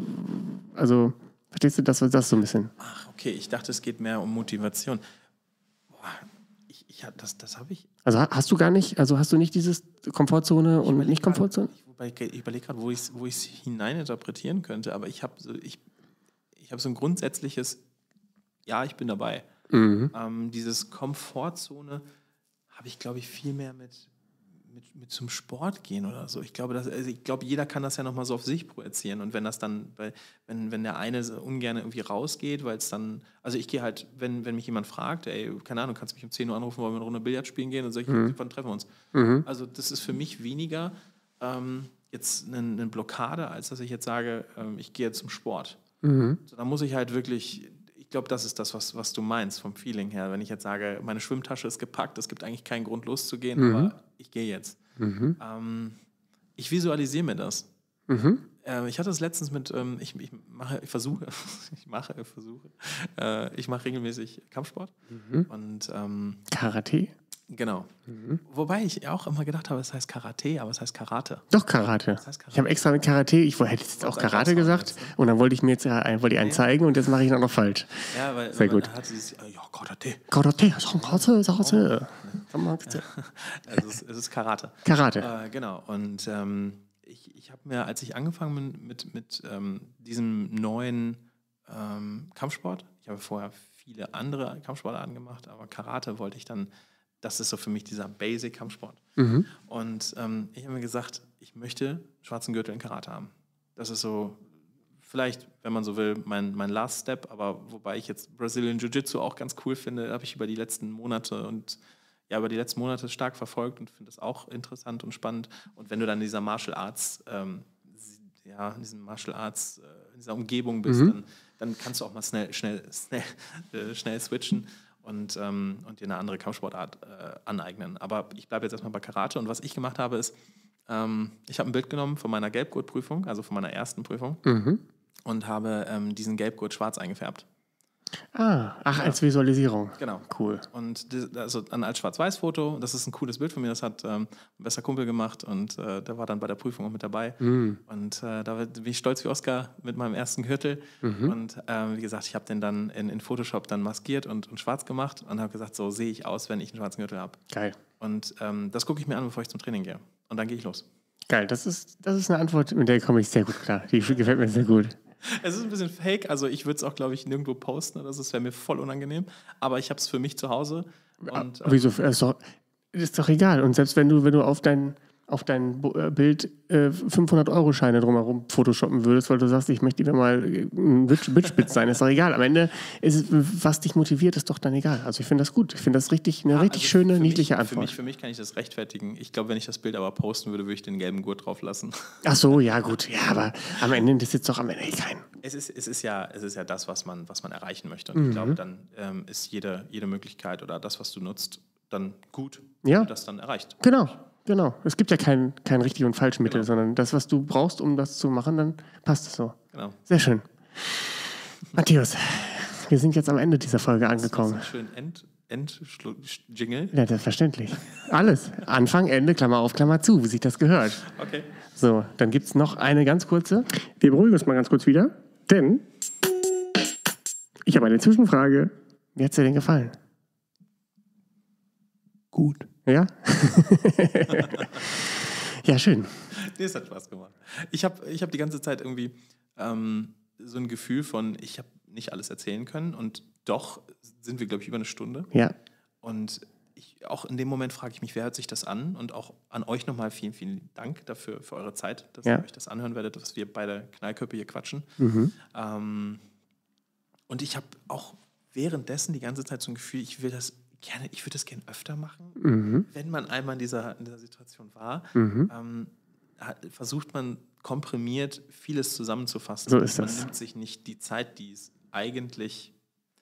S1: also, verstehst du das, das so ein bisschen?
S2: Ach, okay, ich dachte, es geht mehr um Motivation. Boah, ich, ich, das, das habe ich...
S1: Also hast du gar nicht, also hast du nicht dieses Komfortzone und nicht Komfortzone?
S2: Grad, ich, ich überlege gerade, wo ich es wo hineininterpretieren könnte, aber ich habe so, ich, ich hab so ein grundsätzliches, ja, ich bin dabei. Mhm. Ähm, dieses Komfortzone habe ich, glaube ich, viel mehr mit, mit, mit zum Sport gehen oder so. Ich glaube, dass, also ich glaube, jeder kann das ja nochmal so auf sich projizieren. Und wenn das dann, bei, wenn, wenn der eine so ungern irgendwie rausgeht, weil es dann, also ich gehe halt, wenn, wenn mich jemand fragt, ey, keine Ahnung, kannst du mich um zehn Uhr anrufen, wollen wir eine Runde Billard spielen gehen? Und sage ich, mhm. wann treffen wir uns? Mhm. Also das ist für mich weniger ähm, jetzt eine, eine Blockade, als dass ich jetzt sage, ähm, ich gehe zum Sport. Mhm. So, da muss ich halt wirklich... Ich glaube, das ist das, was, was du meinst, vom Feeling her. Wenn ich jetzt sage, meine Schwimmtasche ist gepackt, es gibt eigentlich keinen Grund loszugehen, mhm. aber ich gehe jetzt. Mhm. Ähm, ich visualisiere mir das. Mhm. Äh, ich hatte es letztens mit, ähm, ich, ich mache, ich versuche, ich mache, ich versuche, äh, ich mache regelmäßig Kampfsport. Mhm. Und, ähm,
S1: Karate?
S2: Genau. Mhm. Wobei ich auch immer gedacht habe, es heißt Karate, aber es heißt Karate.
S1: Doch, Karate. Das heißt Karate. Ich habe extra mit Karate, ich hätte jetzt auch Karate gesagt jetzt, ne? Und dann wollte ich mir jetzt ja, wollte ich einen zeigen und jetzt mache ich noch dieses,
S2: ja, weil
S1: sehr gut.
S2: Hat dieses, ja, Karate.
S1: Karate, Karate, Karate.
S2: Also es, es ist Karate.
S1: Karate.
S2: Äh, genau. Und ähm, ich, ich habe mir, als ich angefangen bin mit, mit ähm, diesem neuen ähm, Kampfsport, ich habe vorher viele andere Kampfsportarten gemacht, aber Karate wollte ich dann, das ist so für mich dieser Basic-Kampfsport. Mhm. Und ähm, ich habe mir gesagt, ich möchte schwarzen Gürtel in Karate haben. Das ist so, vielleicht, wenn man so will, mein, mein Last Step, aber wobei ich jetzt Brazilian Jiu-Jitsu auch ganz cool finde, habe ich über die letzten Monate und ja, über die letzten Monate stark verfolgt und finde das auch interessant und spannend. Und wenn du dann in dieser Martial Arts, ähm, ja, in diesem Martial Arts, äh, in dieser Umgebung bist, mhm. dann, dann kannst du auch mal schnell, schnell, schnell, äh, schnell switchen und, ähm, und dir eine andere Kampfsportart äh, aneignen. Aber ich bleibe jetzt erstmal bei Karate und was ich gemacht habe ist, ähm, ich habe ein Bild genommen von meiner Gelbgurtprüfung, also von meiner ersten Prüfung mhm. und habe ähm, diesen Gelbgurt schwarz eingefärbt.
S1: Ah, ach, ja. Als Visualisierung.
S2: Genau.
S1: Cool.
S2: Und das, also dann als Schwarz-Weiß-Foto, das ist ein cooles Bild von mir, das hat ähm, ein bester Kumpel gemacht und äh, der war dann bei der Prüfung auch mit dabei. Mhm. Und äh, da bin ich stolz wie Oscar mit meinem ersten Gürtel. Mhm. Und äh, wie gesagt, ich habe den dann in, in Photoshop dann maskiert und, und schwarz gemacht und habe gesagt, so sehe ich aus, wenn ich einen schwarzen Gürtel habe.
S1: Geil.
S2: Und ähm, das gucke ich mir an, bevor ich zum Training gehe. Und dann gehe ich los.
S1: Geil, das ist, das ist eine Antwort, mit der komme ich sehr gut klar. Die gefällt mir sehr gut.
S2: Es ist ein bisschen fake, also ich würde es auch, glaube ich, nirgendwo posten oder so, das wäre mir voll unangenehm, aber ich habe es für mich zu Hause. Und,
S1: äh, Wieso? Ist doch, ist doch egal. Und selbst wenn du, wenn du auf dein, auf dein Bild äh, fünfhundert-Euro-Scheine drumherum photoshoppen würdest, weil du sagst, ich möchte wieder mal ein Bitchspitz sein, ist doch egal. Am Ende ist es, was dich motiviert, ist doch dann egal. Also ich finde das gut. Ich finde das richtig, eine ja, richtig also schöne, niedliche
S2: mich,
S1: Antwort.
S2: Für mich, für mich kann ich das rechtfertigen. Ich glaube, wenn ich das Bild aber posten würde, würde ich den gelben Gurt drauf lassen.
S1: Ach so, ja gut. Ja, aber am Ende ist jetzt doch am Ende kein.
S2: Es ist, es ist ja, es ist ja das, was man, was man erreichen möchte. Und mhm. ich glaube, dann ähm, ist jede, jede Möglichkeit oder das, was du nutzt, dann gut,
S1: ja.
S2: wenn du das dann erreicht.
S1: Genau. Genau, es gibt ja kein, kein richtig und falsch Mittel, genau. sondern das, was du brauchst, um das zu machen, dann passt es so.
S2: Genau.
S1: Sehr schön. Matthäus, wir sind jetzt am Ende dieser Folge angekommen.
S2: Das ist ein schön End, End-Jingle?
S1: Ja, selbstverständlich. Alles. Anfang, Ende, Klammer auf, Klammer zu, wie sich das gehört.
S2: Okay.
S1: So, dann gibt es noch eine ganz kurze.
S3: Wir beruhigen uns mal ganz kurz wieder, denn ich habe eine Zwischenfrage.
S1: Wie hat es dir denn gefallen?
S2: Gut.
S1: Ja? Ja, schön.
S2: Nee, es hat Spaß gemacht. Ich habe ich hab die ganze Zeit irgendwie ähm, so ein Gefühl von, ich habe nicht alles erzählen können und doch sind wir, glaube ich, über eine Stunde.
S1: Ja.
S2: Und ich, auch in dem Moment frage ich mich, wer hört sich das an? Und auch an euch nochmal vielen, vielen Dank dafür, für eure Zeit, dass
S1: Ja.
S2: ihr euch das anhören werdet, dass wir beide Knallköpfe hier quatschen.
S1: Mhm.
S2: Ähm, und ich habe auch währenddessen die ganze Zeit so ein Gefühl, ich will das gerne, ich würde das gerne öfter machen.
S1: Mhm.
S2: Wenn man einmal in dieser, in dieser Situation war,
S1: Mhm.
S2: ähm, hat, versucht man komprimiert vieles zusammenzufassen.
S1: So ist
S2: man
S1: das.
S2: nimmt sich nicht die Zeit, die es eigentlich,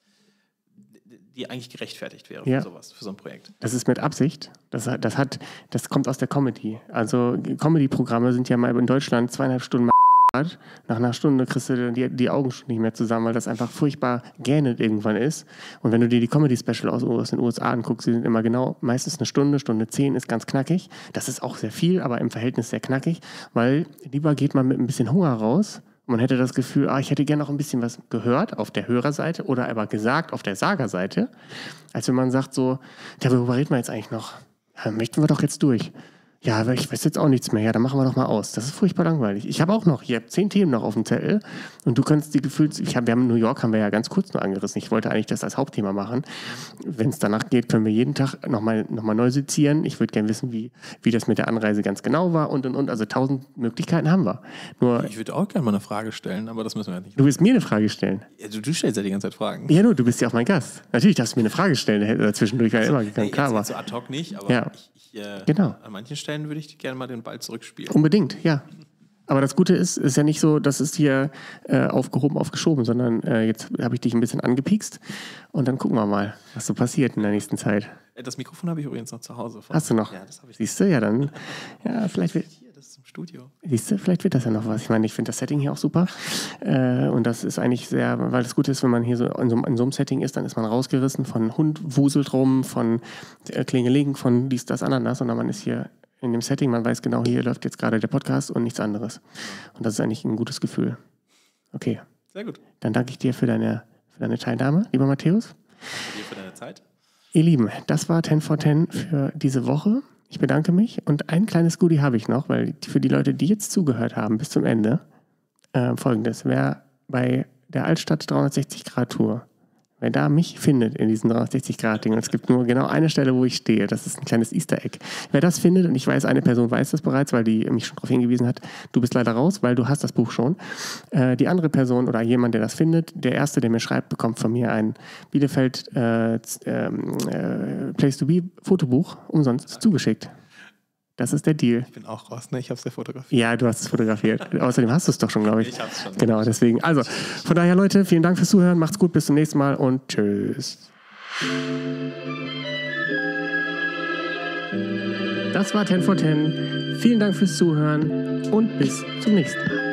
S2: die eigentlich gerechtfertigt wäre
S1: Ja.
S2: für sowas, für so ein Projekt.
S1: Das ist mit Absicht. Das, hat- das, hat, das kommt aus der Comedy. Also Comedy-Programme sind ja mal in Deutschland zweieinhalb Stunden nach einer Stunde kriegst du die, die Augen schon nicht mehr zusammen, weil das einfach furchtbar gähnend irgendwann ist. Und wenn du dir die Comedy-Special aus, aus den U S A anguckst, die sind immer genau, meistens eine Stunde, Stunde zehn ist ganz knackig. Das ist auch sehr viel, aber im Verhältnis sehr knackig, weil lieber geht man mit ein bisschen Hunger raus und man hätte das Gefühl, ah, ich hätte gerne noch ein bisschen was gehört auf der Hörerseite oder aber gesagt auf der Sagerseite, als wenn man sagt so, ja, worüber reden wir jetzt eigentlich noch? Ja, möchten wir doch jetzt durch. Ja, aber ich weiß jetzt auch nichts mehr. Ja, dann machen wir doch mal aus. Das ist furchtbar langweilig. Ich habe auch noch, ich habe zehn Themen noch auf dem Zettel und du kannst die Gefühls... Ich hab, wir haben in New York, haben wir ja ganz kurz nur angerissen. Ich wollte eigentlich das als Hauptthema machen. Wenn es danach geht, können wir jeden Tag nochmal noch mal neu sezieren. Ich würde gerne wissen, wie, wie das mit der Anreise ganz genau war und, und, und. Also tausend Möglichkeiten haben wir. Nur,
S2: Ich würde auch gerne mal eine Frage stellen, aber das müssen wir ja nicht.
S1: du willst mir eine Frage stellen.
S2: Ja, du, du stellst ja die ganze Zeit Fragen.
S1: Ja, du, du bist ja auch mein Gast. Natürlich darfst du mir eine Frage stellen. Hätte Zwischendurch wäre immer gegangen.
S2: Jetzt,
S1: Klar war.
S2: jetzt so ad hoc nicht, aber
S1: Ja.
S2: ich, ich, äh,
S1: Genau.
S2: an manchen Stellen würde ich gerne mal den Ball zurückspielen.
S1: Unbedingt, ja. Aber das Gute ist, ist ja nicht so, das ist hier äh, aufgehoben, aufgeschoben, sondern äh, jetzt habe ich dich ein bisschen angepiekst und dann gucken wir mal, was so passiert in der nächsten Zeit.
S2: Äh, Das Mikrofon habe ich übrigens noch zu Hause.
S1: Hast du noch?
S2: Ja, das habe ich.
S1: Siehst du, ja dann, ja, vielleicht wird,
S2: Hier, das ist im Studio.
S1: siehst du, vielleicht wird das ja noch was. Ich meine, ich finde das Setting hier auch super äh, und das ist eigentlich sehr, weil das Gute ist, wenn man hier so in so, in so einem Setting ist, dann ist man rausgerissen von Hund wuselt rum, von äh, Klingelegen, von dies, das, Ananas, sondern man ist hier in dem Setting, man weiß genau, hier läuft jetzt gerade der Podcast und nichts anderes. Und das ist eigentlich ein gutes Gefühl. Okay,
S2: Sehr gut.
S1: dann danke ich dir für deine, für deine Teilnahme, lieber Matthäus.
S2: Danke dir für deine Zeit.
S1: Ihr Lieben, das war ten for ten für diese Woche. Ich bedanke mich und ein kleines Goodie habe ich noch, weil für die Leute, die jetzt zugehört haben bis zum Ende, äh, folgendes, wer bei der Altstadt dreihundertsechzig Grad Tour, wer da mich findet in diesen dreihundertsechzig Grad Ding, und es gibt nur genau eine Stelle, wo ich stehe, das ist ein kleines Easter Egg. Wer das findet, und ich weiß, eine Person weiß das bereits, weil die mich schon darauf hingewiesen hat, du bist leider raus, weil du hast das Buch schon. Äh, die andere Person oder jemand, der das findet, der Erste, der mir schreibt, bekommt von mir ein Bielefeld äh, z- ähm, äh, Place to Be Fotobuch umsonst zugeschickt. Das ist der Deal.
S2: Ich bin auch raus, ne? Ich habe es ja fotografiert.
S1: Ja, du hast es fotografiert. Außerdem hast du es doch schon, glaube ich.
S2: Ich habe es schon.
S1: Genau, deswegen. Also, von daher, Leute, vielen Dank fürs Zuhören. Macht's gut, bis zum nächsten Mal und tschüss. Das war ten for ten. Vielen Dank fürs Zuhören und bis zum nächsten Mal.